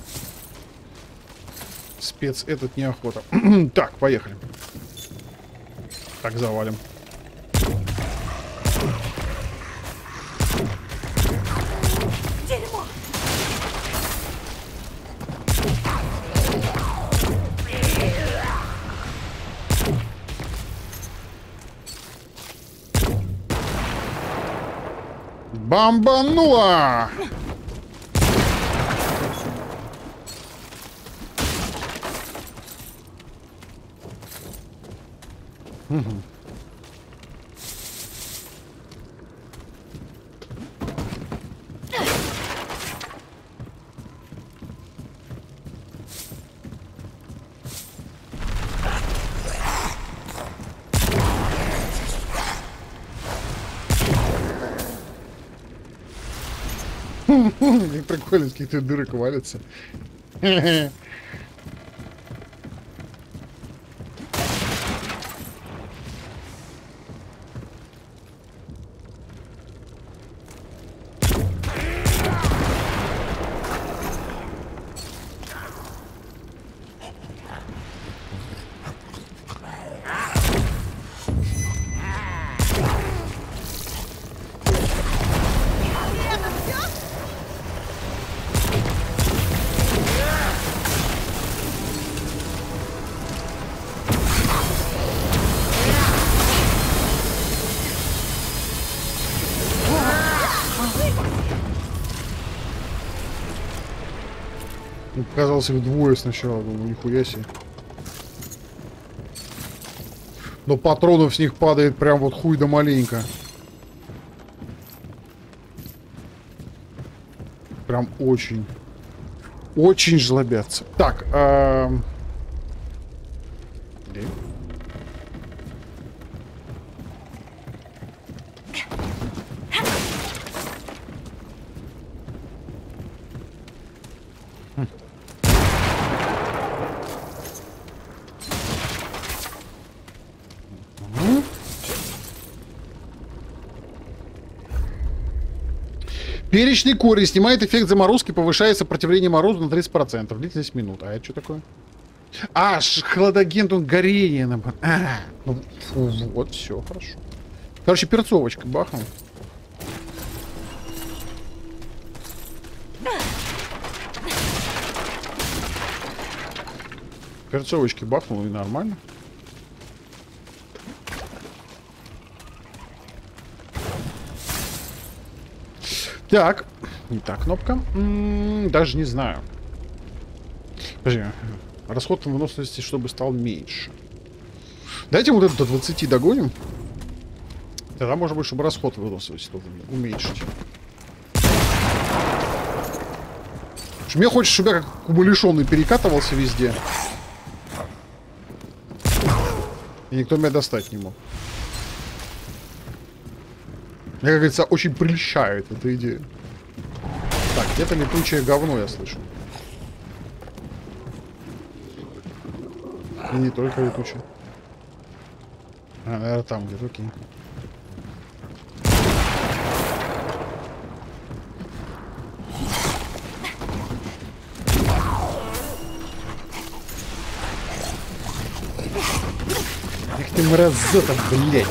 спец этот неохота. Так, поехали. Так, завалим. Дерьмо! Бомбанула! Угу. Как прикольно, с каких-то дырок валятся. Показался их двое сначала, думаю, нихуя себе. Но патронов с них падает прям вот хуй да маленько. Прям очень. Очень жлобятся. Так, эм... Перечный корень снимает эффект заморозки, повышает сопротивление морозу на тридцать процентов. Длительность минут. А это что такое? А, хладагент, он горение. На... А, ну, фу, вот, все, хорошо. Короче, перцовочка бахнул. Перцовочки бахнул и нормально. Так, не та кнопка. М-м, даже не знаю. Подожди. Расход выносливости, чтобы стал меньше. Давайте вот это до двадцати догоним. Тогда, может быть, чтобы расход выносливости тоже уменьшить. Мне хочется, чтобы я как умалишенный перекатывался везде. И никто меня достать не мог. Мне, как говорится, очень прельщает эта идея. Так, где-то летучее говно я слышу. И не только летучее. А, наверное, там где-то, окей. Эх ты мразота, блядь.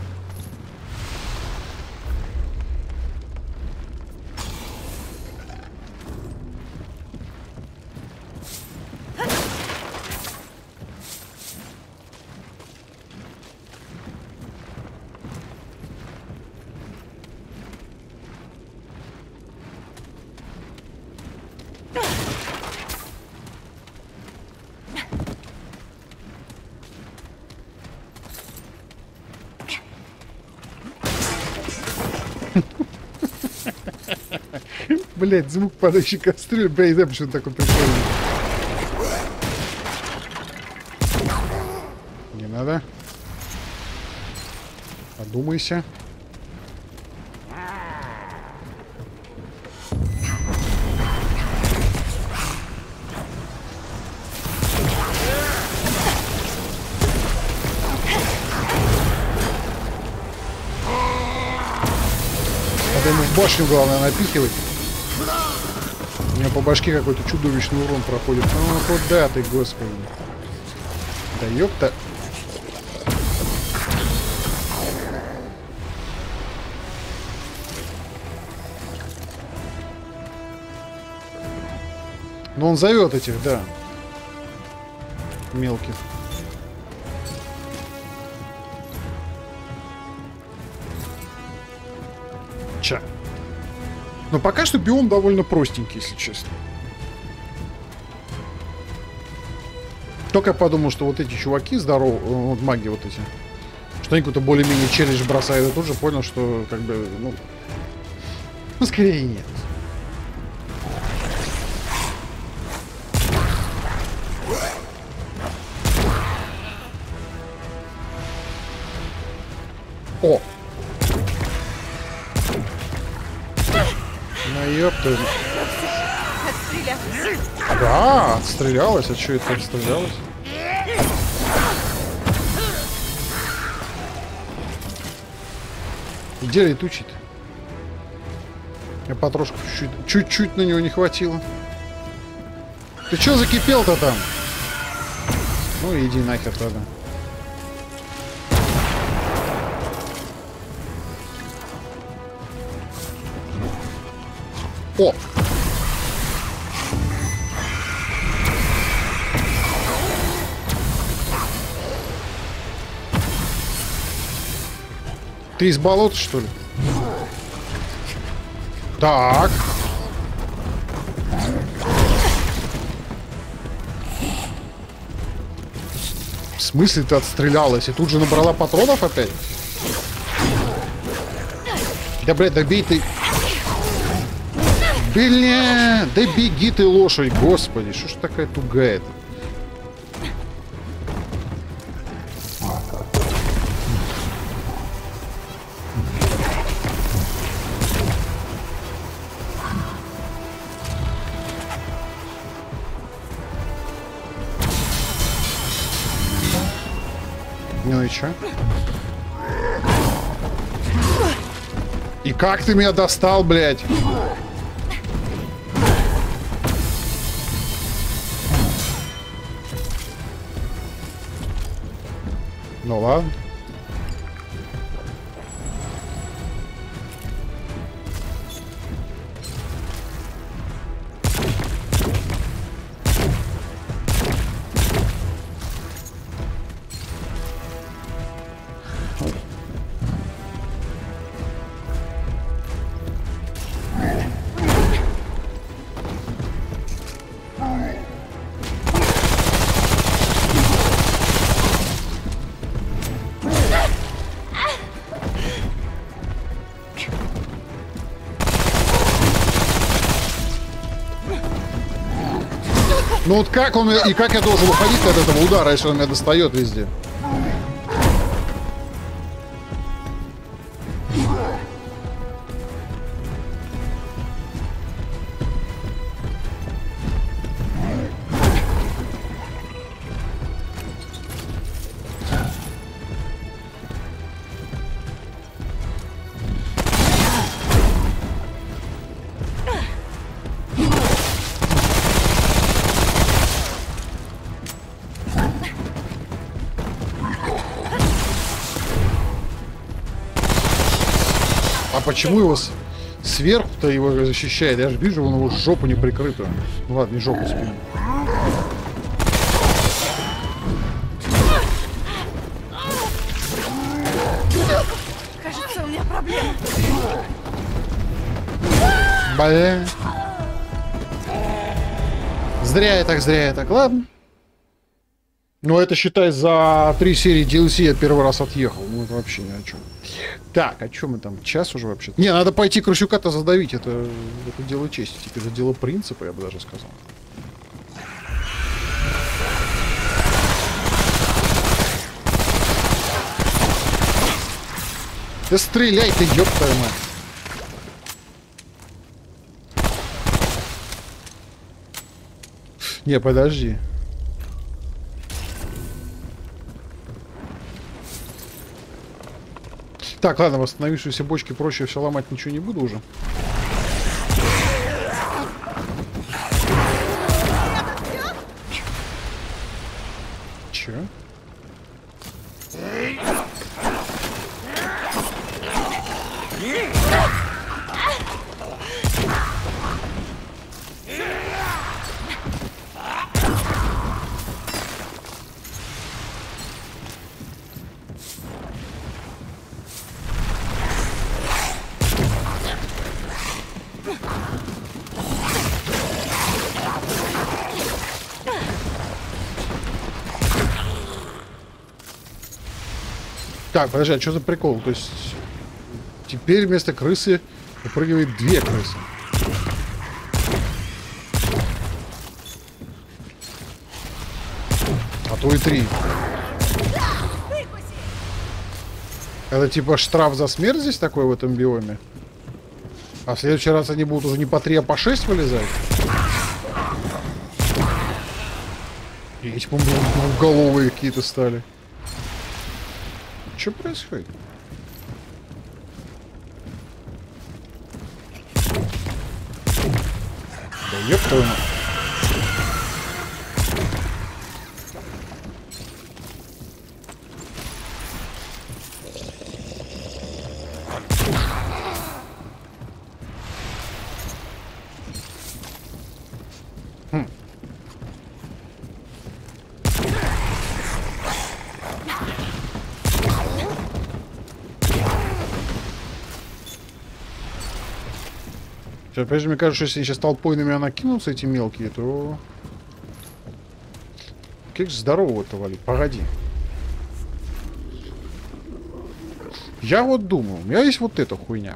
Блять, звук падающей кастрюли. Бля, не знаю, почему он такой прикольный. Не надо. Подумайся. Надо ему в башню, главное, напихивать. У меня по башке какой-то чудовищный урон проходит. Ну куда ты, господи? Да ёпта. Но он зовет этих, да. Мелких. Ча. Но пока что биом довольно простенький, если честно. Только я подумал, что вот эти чуваки здоровые, вот маги вот эти, что они какой-то более-менее челлендж бросают, я тут же понял, что как бы, ну, ну скорее нет. О! Ну ёпта. Да, отстрелялась. А что это отстрелялась? Где летучий-то? Я потрошку чуть-чуть, чуть-чуть на него не хватило. Ты чё закипел-то там? Ну иди нахер тогда. О! Ты из болота, что ли? Так. В смысле ты отстрелялась и тут же набрала патронов опять? Да, блядь, добей ты... Бля, да беги ты, лошадь, господи, что ж такая тугая-то? Ну и чё? И как ты меня достал, блядь? Ну ладно. Ну вот как он и как я должен уходить от этого удара, если он меня достает везде? Почему его с... сверху-то его защищает? Я же вижу, он его жопу не прикрытую. Ну ладно, не жопу, спину. Кажется, у меня проблема. Блин. Зря я так, зря я так. Ладно. Ну это, считай, за три серии ди эл си я первый раз отъехал. Ну это вообще ни о чем. Так, а что мы там? Час уже вообще? Не, надо пойти Крысюка-то задавить. Это, это дело чести. Теперь это дело принципа, я бы даже сказал. Да стреляй ты, ёб твою мать. Не, подожди. Так, ладно, восстановившиеся бочки проще все ломать, ничего не буду уже. Че? Так, подожди, а что за прикол? То есть теперь вместо крысы выпрыгивает две крысы. А то и три. Это типа штраф за смерть здесь такой в этом биоме? А в следующий раз они будут уже не по три, а по шесть вылезать? И эти, по-моему, двухголовые какие-то стали. Что происходит? Да ёб твою мать. Хм. Сейчас, опять же, мне кажется, что если сейчас толпой на меня накинутся эти мелкие, то... Как же здорово-то валить? Погоди. Я вот думаю, у меня есть вот эта хуйня.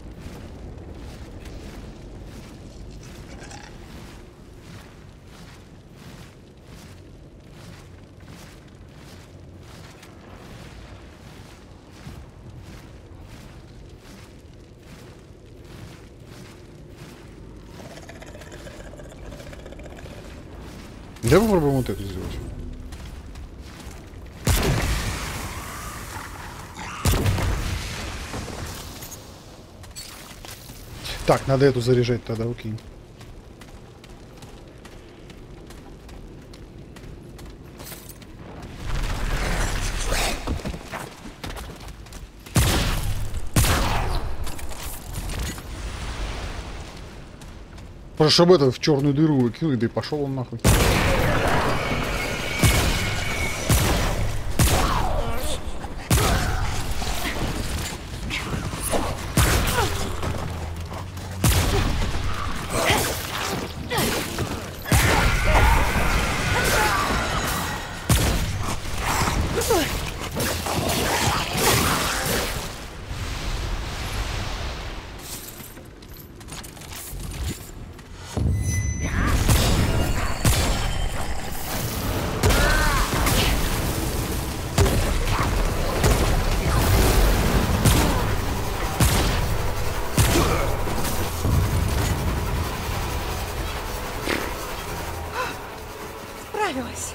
Давай попробуем вот это сделать. Так, надо эту заряжать тогда, окей. Просто чтобы это в черную дыру выкинуть, да и пошел он нахуй. Справилась.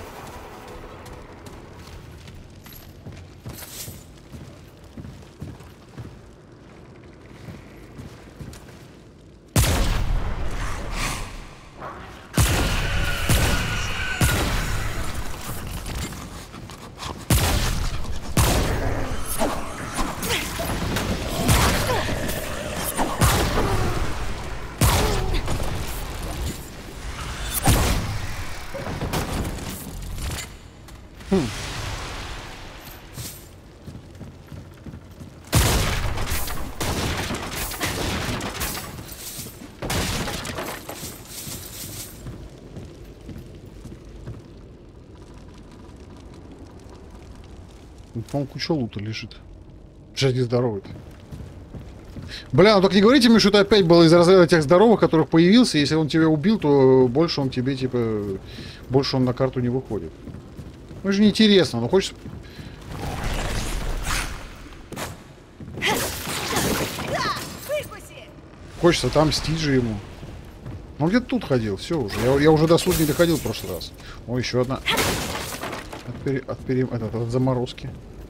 По-моему, куча лута лежит. Жади здоровый. Бля, ну так не говорите мне, что это опять было из разряда тех здоровых, которых появился. Если он тебя убил, то больше он тебе, типа... Больше он на карту не выходит. Ну, это же неинтересно. Ну, хочется... Хочется отомстить же ему. Ну, где-то тут ходил. Все уже. Я, я уже до суда не доходил в прошлый раз. О, еще одна. От, пере... от, пере... от, от, от заморозки.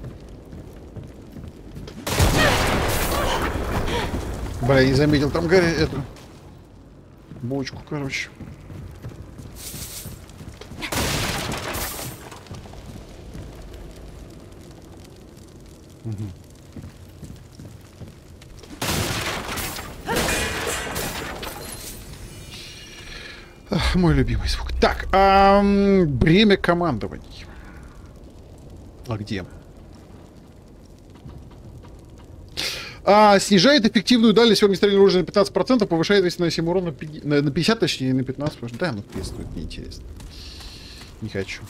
Бля, я не заметил там горя... эту бочку, короче. Угу. Ах, мой любимый звук. Так, а, бремя командований. А где? А, снижает эффективную дальность огнестрельного оружия на пятнадцать процентов, повышает, если наносим урон на пятьдесят, точнее, на пятнадцать процентов. Да, ну, пестует, неинтересно. Не хочу.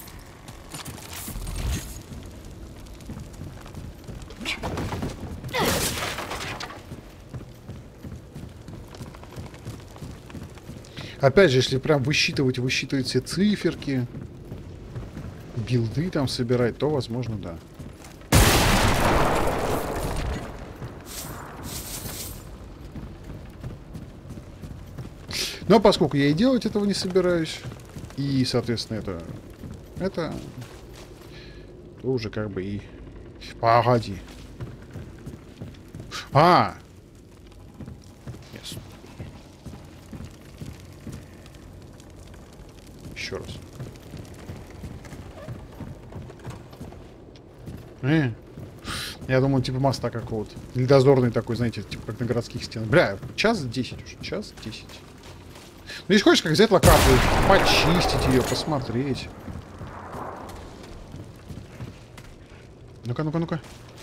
Опять же, если прям высчитывать, высчитывать все циферки, билды там собирать, то, возможно, да. Но поскольку я и делать этого не собираюсь, и, соответственно, это... Это... То уже как бы и... Погоди. А! Yes. Еще раз. Э. Я думаю, типа моста какого-то. Или дозорный такой, знаете, типа как на городских стенах. Бля, час десять уже. Час десять. Ну, если хочешь, как взять локацию, почистить ее, посмотреть. Ну-ка, ну-ка, ну-ка.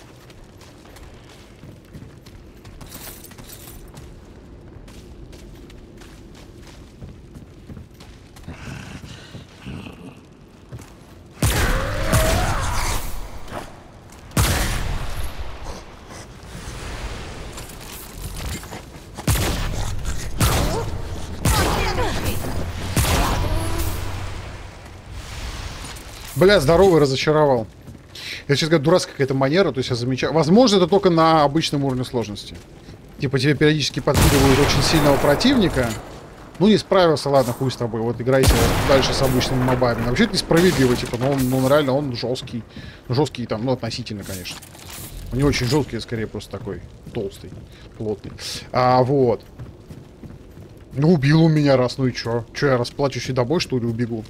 Бля, здоровый, разочаровал. Я сейчас говорю, дурацкая какая-то манера, то есть я замечаю. Возможно, это только на обычном уровне сложности. Типа тебе периодически подкидывают очень сильного противника. Ну, не справился, ладно, хуй с тобой. Вот играйте дальше с обычными мобами. Вообще это несправедливо, типа, но он, он реально, он жесткий. Жесткий там, ну, относительно, конечно. Он не очень жесткий, а скорее просто такой толстый, плотный. А, вот. Ну, убил он меня раз, ну и чё? Чё, я расплачусь и домой, что ли, убегу?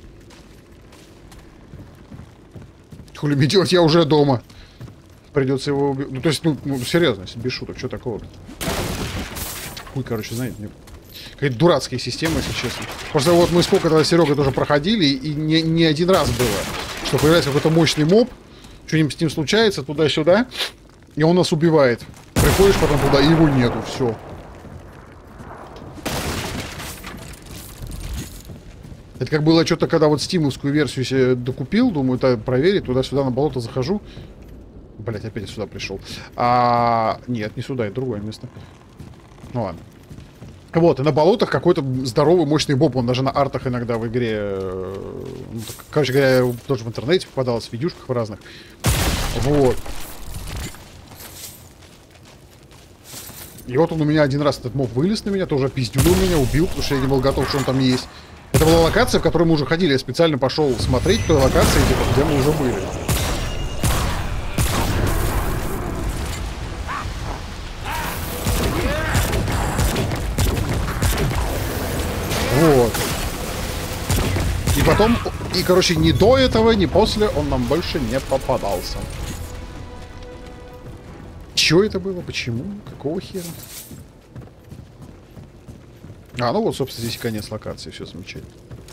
Хули мне делать, я уже дома. Придется его убить. Ну, то есть, ну, ну серьезно, без шуток, что такого-то? Хуй, короче, знаете, мне Какая-то дурацкая система, если честно. Просто вот мы сколько тогда Серега тоже проходили, и не, не один раз было, что появляется какой-то мощный моб, что-нибудь с ним случается, туда-сюда, и он нас убивает. Приходишь потом туда, и его нету, все. Это как было что-то, когда вот стимовскую версию себе докупил, думаю, это проверить, туда-сюда на болото захожу. Блять, опять сюда пришел. А, нет, не сюда, это другое место. Ну ладно. Вот, и на болотах какой-то здоровый, мощный боб, он даже на артах иногда в игре, ну, так, короче говоря, тоже в интернете попадалось, в видюшках в разных. Вот. И вот он у меня один раз, этот моб вылез на меня, тоже пиздюлил меня, убил, потому что я не был готов, что он там есть. Это была локация, в которой мы уже ходили, я специально пошел смотреть в той локации, где, где мы уже были. Вот. И потом, и, короче, ни до этого, ни после он нам больше не попадался. Чё это было? Почему? Какого хера? А, ну вот, собственно, здесь и конец локации. Все замечательно.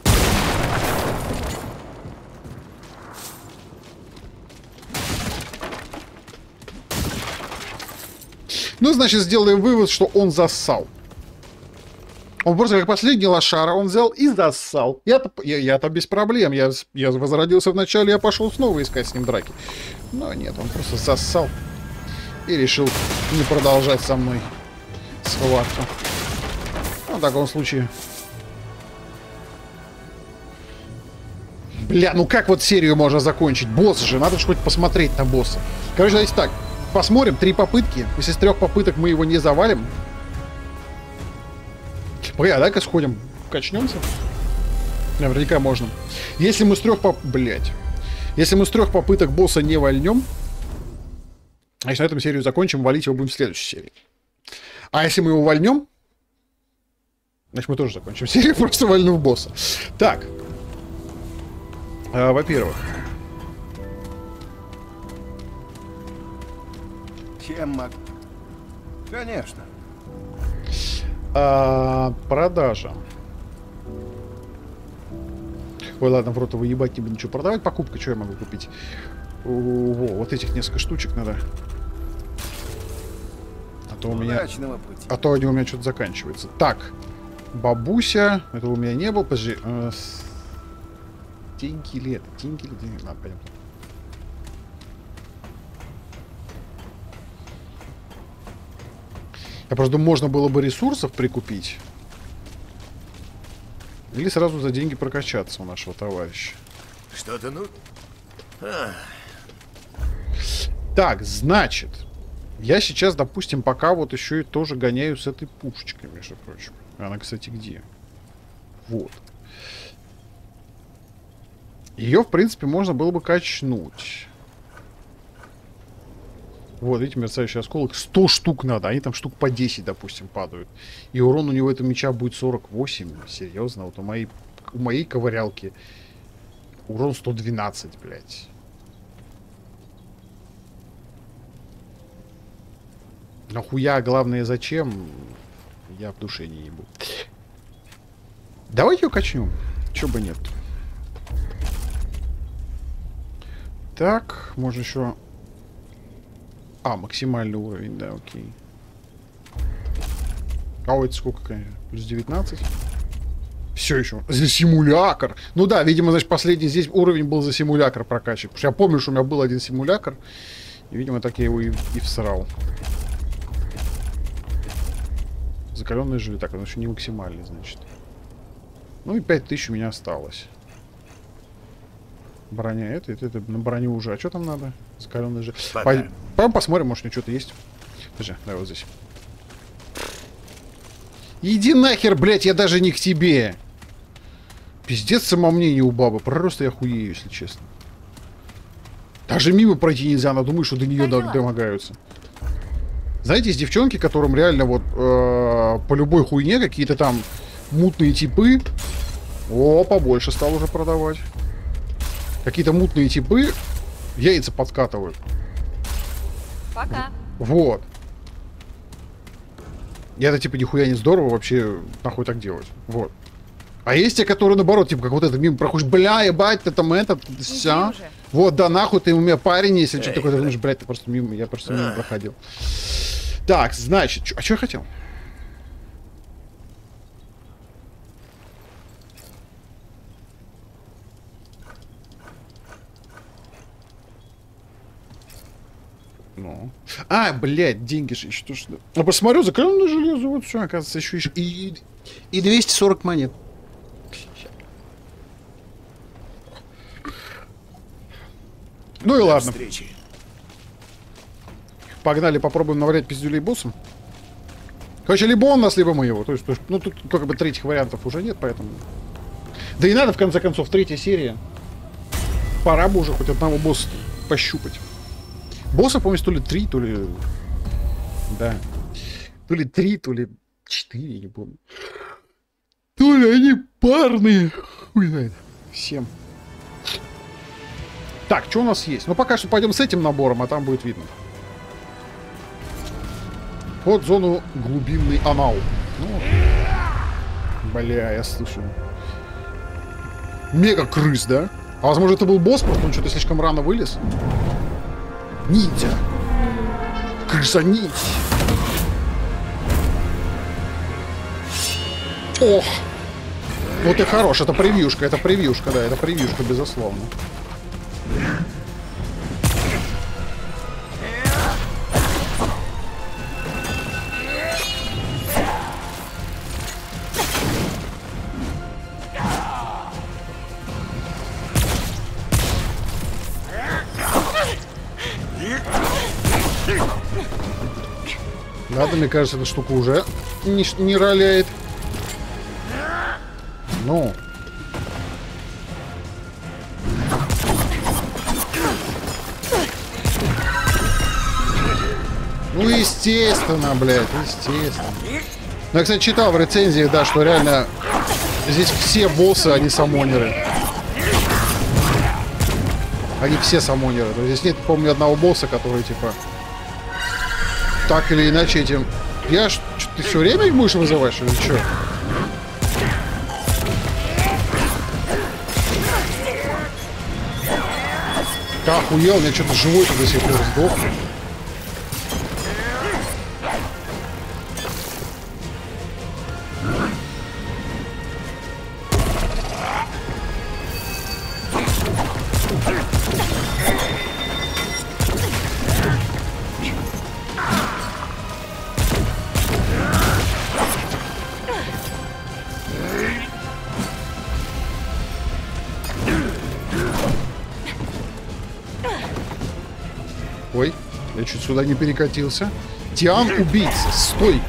Ну, значит, сделаем вывод, что он зассал. Он просто как последний лошара, он взял и зассал. Я-то я, я-то без проблем. Я, я возродился вначале, я пошел снова искать с ним драки. Но нет, он просто зассал. И решил не продолжать со мной схватку. Ну, в таком случае... Бля, ну как вот серию можно закончить? Босс же, надо же хоть посмотреть на босса. Короче, давайте так. Посмотрим, три попытки. Если с трех попыток мы его не завалим... Бля, дай-ка сходим, качнемся. Наверняка можно. Если мы с трех поп... Блять. Если мы с трех попыток босса не вальнем, значит, на этом серию закончим, валить его будем в следующей серии. А если мы его вальнем, значит, мы тоже закончим серию, просто вальнув босса. Так. А, во-первых. Чем могу? Конечно. А, продажа. Ой, ладно, в рот его ебать не буду ничего продавать. Покупка, что я могу купить? О, во, вот этих несколько штучек надо. А то у меня... А то они у меня что-то заканчиваются. Так. Бабуся. Это у меня не было. Подожди. Э, с... Деньги ли это? Деньги ли? Деньги? Ладно, пойдем. Я просто думаю, можно было бы ресурсов прикупить. Или сразу за деньги прокачаться у нашего товарища. Что-то ну... А. Так, значит, я сейчас, допустим, пока вот еще и тоже гоняю с этой пушечкой, между прочим. Она, кстати, где? Вот. Ее, в принципе, можно было бы качнуть. Вот, видите, мерцающий осколок. сто штук надо. Они там штук по десять, допустим, падают. И урон у него этого меча будет сорок восемь. Серьезно, вот у моей, у моей ковырялки урон сто двенадцать, блядь. Нахуя, главное, зачем? Я в душе не ебу. Давайте ее качнем. Чё бы нет. Так, можно еще... А, максимальный уровень, да, окей. А это сколько, конечно? Плюс девятнадцать? Все еще. За симулятор. Ну да, видимо, значит, последний здесь уровень был за симулятор прокачан. Потому что я помню, что у меня был один симулятор. И, видимо, так я его и, и всрал. Закаленные жили. Так, он еще не максимальный, значит. Ну и пять тысяч у меня осталось. Броня это, это, это, на броню уже. А что там надо? Закаленный же. Пойдем посмотрим, может, у него что-то есть. Подожди, давай вот здесь. Иди нахер, блядь, я даже не к тебе. Пиздец самомнение у бабы. Просто я хуею, если честно. Даже мимо пройти нельзя, она думает, что до нее домогаются. Знаете, есть девчонки, которым реально вот э, по любой хуйне какие-то там мутные типы. О, побольше стал уже продавать. Какие-то мутные типы яйца подкатывают. Пока. Вот. И это, типа, нихуя не здорово вообще, нахуй так делать. Вот. А есть те, которые, наоборот, типа, как вот это мимо проходишь, бля, ебать, ты там этот, вся. Вот, да, нахуй, ты у меня парень, если что такое, ты думаешь, блядь, ты просто мимо, я просто мимо проходил. Так, значит, чё, а что я хотел? Ну. А, блядь, деньги же еще что. Я посмотрю, закаленное железо, вот все, оказывается, еще и, и двести сорок монет. Ну и До ладно. встречи. Погнали, попробуем навалять пиздюлей боссом. Короче, либо он нас, либо мы его. То есть, то есть, ну тут как бы третьих вариантов уже нет, поэтому... Да и надо, в конце концов, третья серия. Пора бы уже хоть одного босса пощупать. Босса, помню, то ли три, то ли... Да. То ли три, то ли четыре, я не помню. То ли они парные. Хуй знает. Всем. Так, что у нас есть? Ну, пока что пойдем с этим набором, а там будет видно. Вот зону глубинный анал. Ну, бля, я слышу. Мега крыс, да? А возможно, это был босс, просто он что-то слишком рано вылез. Ниндзя. Крыса-нить. Ох. Вот и хорош, это превьюшка, это превьюшка, да, это превьюшка, безусловно. Ладно, мне кажется, эта штука уже не, не роляет. Ну. Ну, естественно, блядь, естественно. Ну, я, кстати, читал в рецензиях, да, что реально здесь все боссы, они самонеры. Они все самонеры. То есть здесь нет, помню, одного босса, который, типа, так или иначе этим... Я ж... Ты все время их будешь вызывать, или что? Как охуел, у меня что-то живой-то до сих пор сдох. Ой, я чуть сюда не перекатился. Тиан убийца, стойки.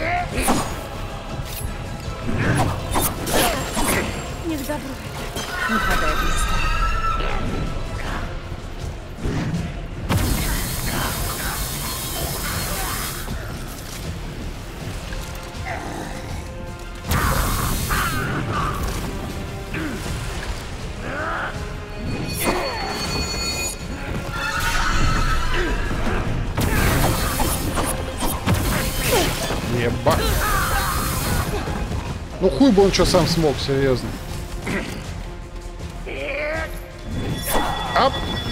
Не к добру это. Не хватает места. Еба. Ну хуй бы он что сам смог, серьезно. Ап.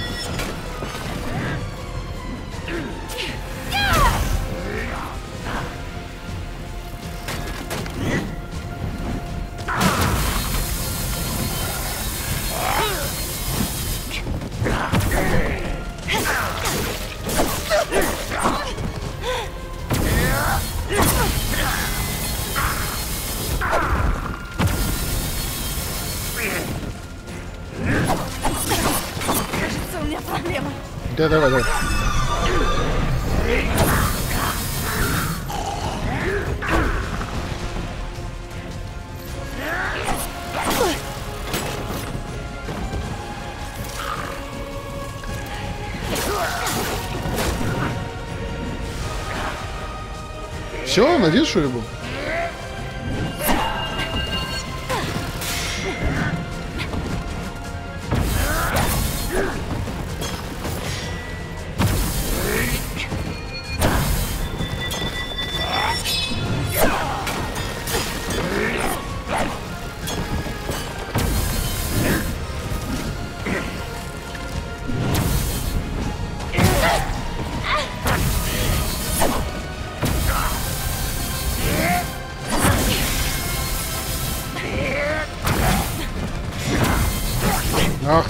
Кажется, у меня проблема. Да, давай, давай. Все, он один, что ли, был?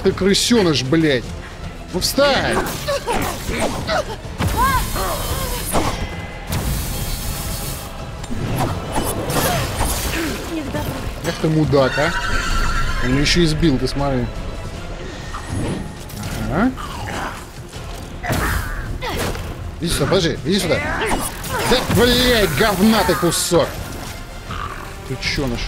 ты крысеныш, блядь. Ну встань. Эх ты мудак, а. Он меня еще избил, ты смотри. Ага. Иди сюда, подожди, иди сюда. Да, блядь, говнатый кусок. Ты чё наш?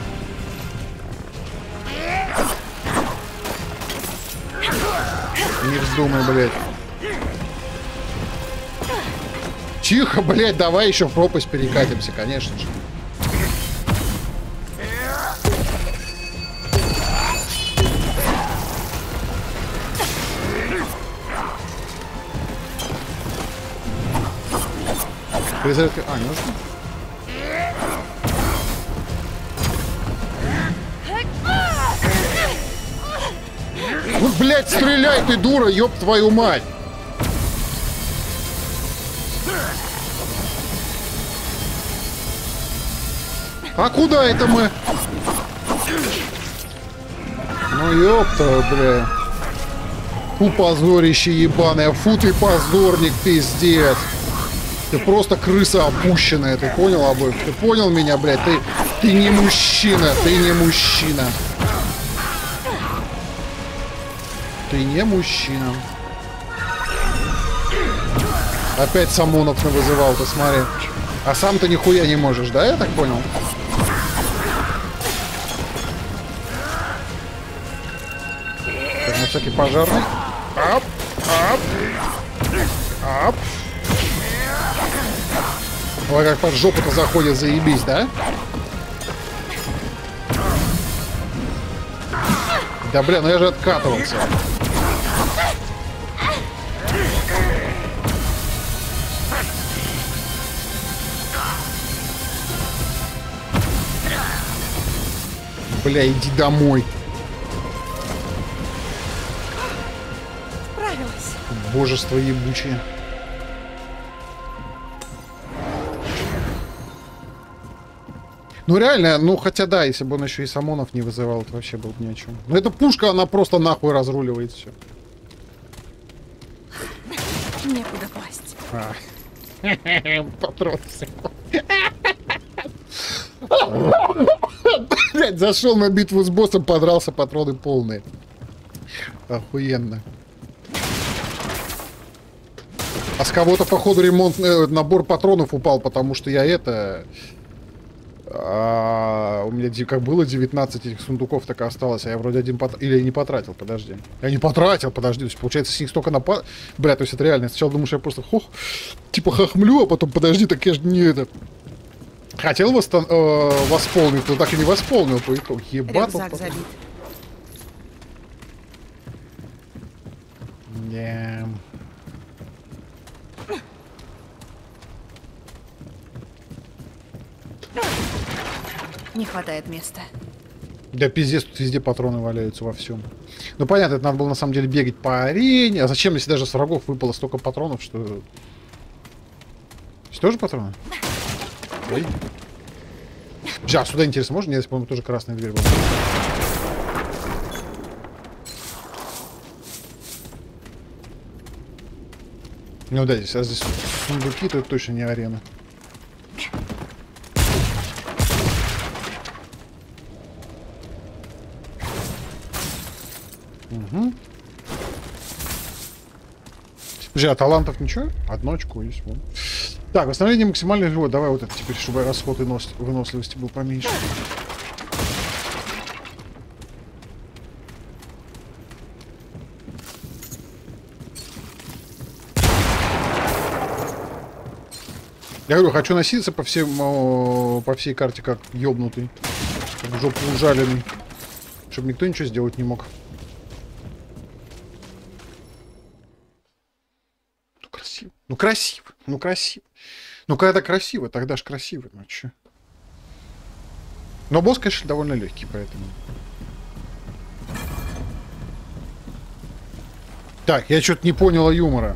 Не вздумай, блядь. Тихо, блядь, давай еще в пропасть перекатимся, конечно же. Перезарядка... А, не нужно? Ну, блядь, стреляй ты, дура, ёб твою мать! А куда это мы? Ну, ёпта, бля. Фу, позорище ебаное. Фу, ты позорник, пиздец. Ты просто крыса опущенная, ты понял, Обоев? Ты понял меня, блядь? Ты, ты не мужчина, ты не мужчина. Ты не мужчина. Опять Самонов навызывал, ты смотри. А сам ты нихуя не можешь, да, я так понял? Так, на всякий пожарный. Ап, ап, ап. Ой, как под жопу-то заходит, заебись, да? Да, бля, ну я же откатывался. Бля, иди домой. Справилась. Божество ебучее. Ну реально, ну хотя да, если бы он еще и Самонов не вызывал, это вообще было бы ни о чем. Но эта пушка, она просто нахуй разруливает все. Некуда класть. А. Патрон. Блять, зашел на битву с боссом, подрался, патроны полные. Охуенно. А с кого-то, походу, ремонт, э, набор патронов упал, потому что я это... А, у меня как было девятнадцать этих сундуков, так и осталось. А я вроде один пот... Или не потратил, подожди. Я не потратил, подожди. То есть, получается, с них столько напад... Бля, то есть это реально. Сначала думаешь, я просто хох... Типа хохмлю, а потом, подожди, так я же не это... Хотел восстан... э, восполнить, но так и не восполнил по итогу. Ебать. Рюкзак забит. Yeah. Не хватает места. Да пиздец, тут везде патроны валяются во всем. Ну понятно, это надо было на самом деле бегать по арене. А зачем, если даже с врагов выпало столько патронов, что... Здесь тоже патроны? Ой. Жа, сюда интересно, можно? Нет, по-моему, тоже красная дверь была. Ну да, здесь, а здесь сундуки, то это точно не арена. Угу. Подожди, а талантов ничего? Одно очко есть. Вон. Так, восстановление максимальной живот. Давай вот это теперь, чтобы расход и нос... выносливости был поменьше. Я говорю, хочу носиться по всем, по всей карте как ёбнутый. Как в жопу ужаленный. Чтобы никто ничего сделать не мог. Ну красиво. Ну красиво. Ну красиво. Ну когда красиво, тогда ж красиво. Ну чё. Но босс, конечно, довольно легкий, поэтому. Так, я что-то не понял юмора.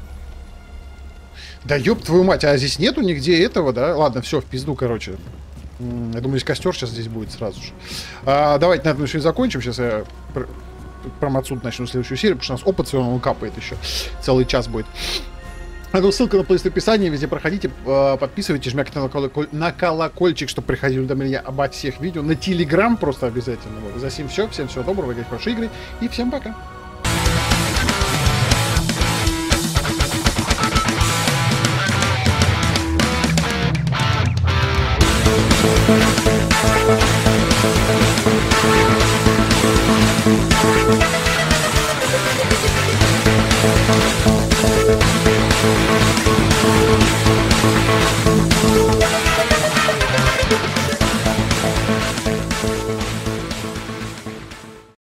Да ёб твою мать, а здесь нету нигде этого, да? Ладно, все, в пизду, короче. Я думаю, здесь костер сейчас здесь будет сразу же. А, давайте на этом еще и закончим. Сейчас я пр про Мацуд начну следующую серию, потому что у нас опыт все равно капает еще. Целый час будет. Это ссылка на плейлист в описании. Везде проходите, подписывайтесь, жмякайте на, колоколь... на колокольчик, чтобы приходили уведомления обо всех видео. На Телеграм просто обязательно. Вот. За всем все. Всем всего доброго, играть в хорошие игры. И всем пока. Thank you.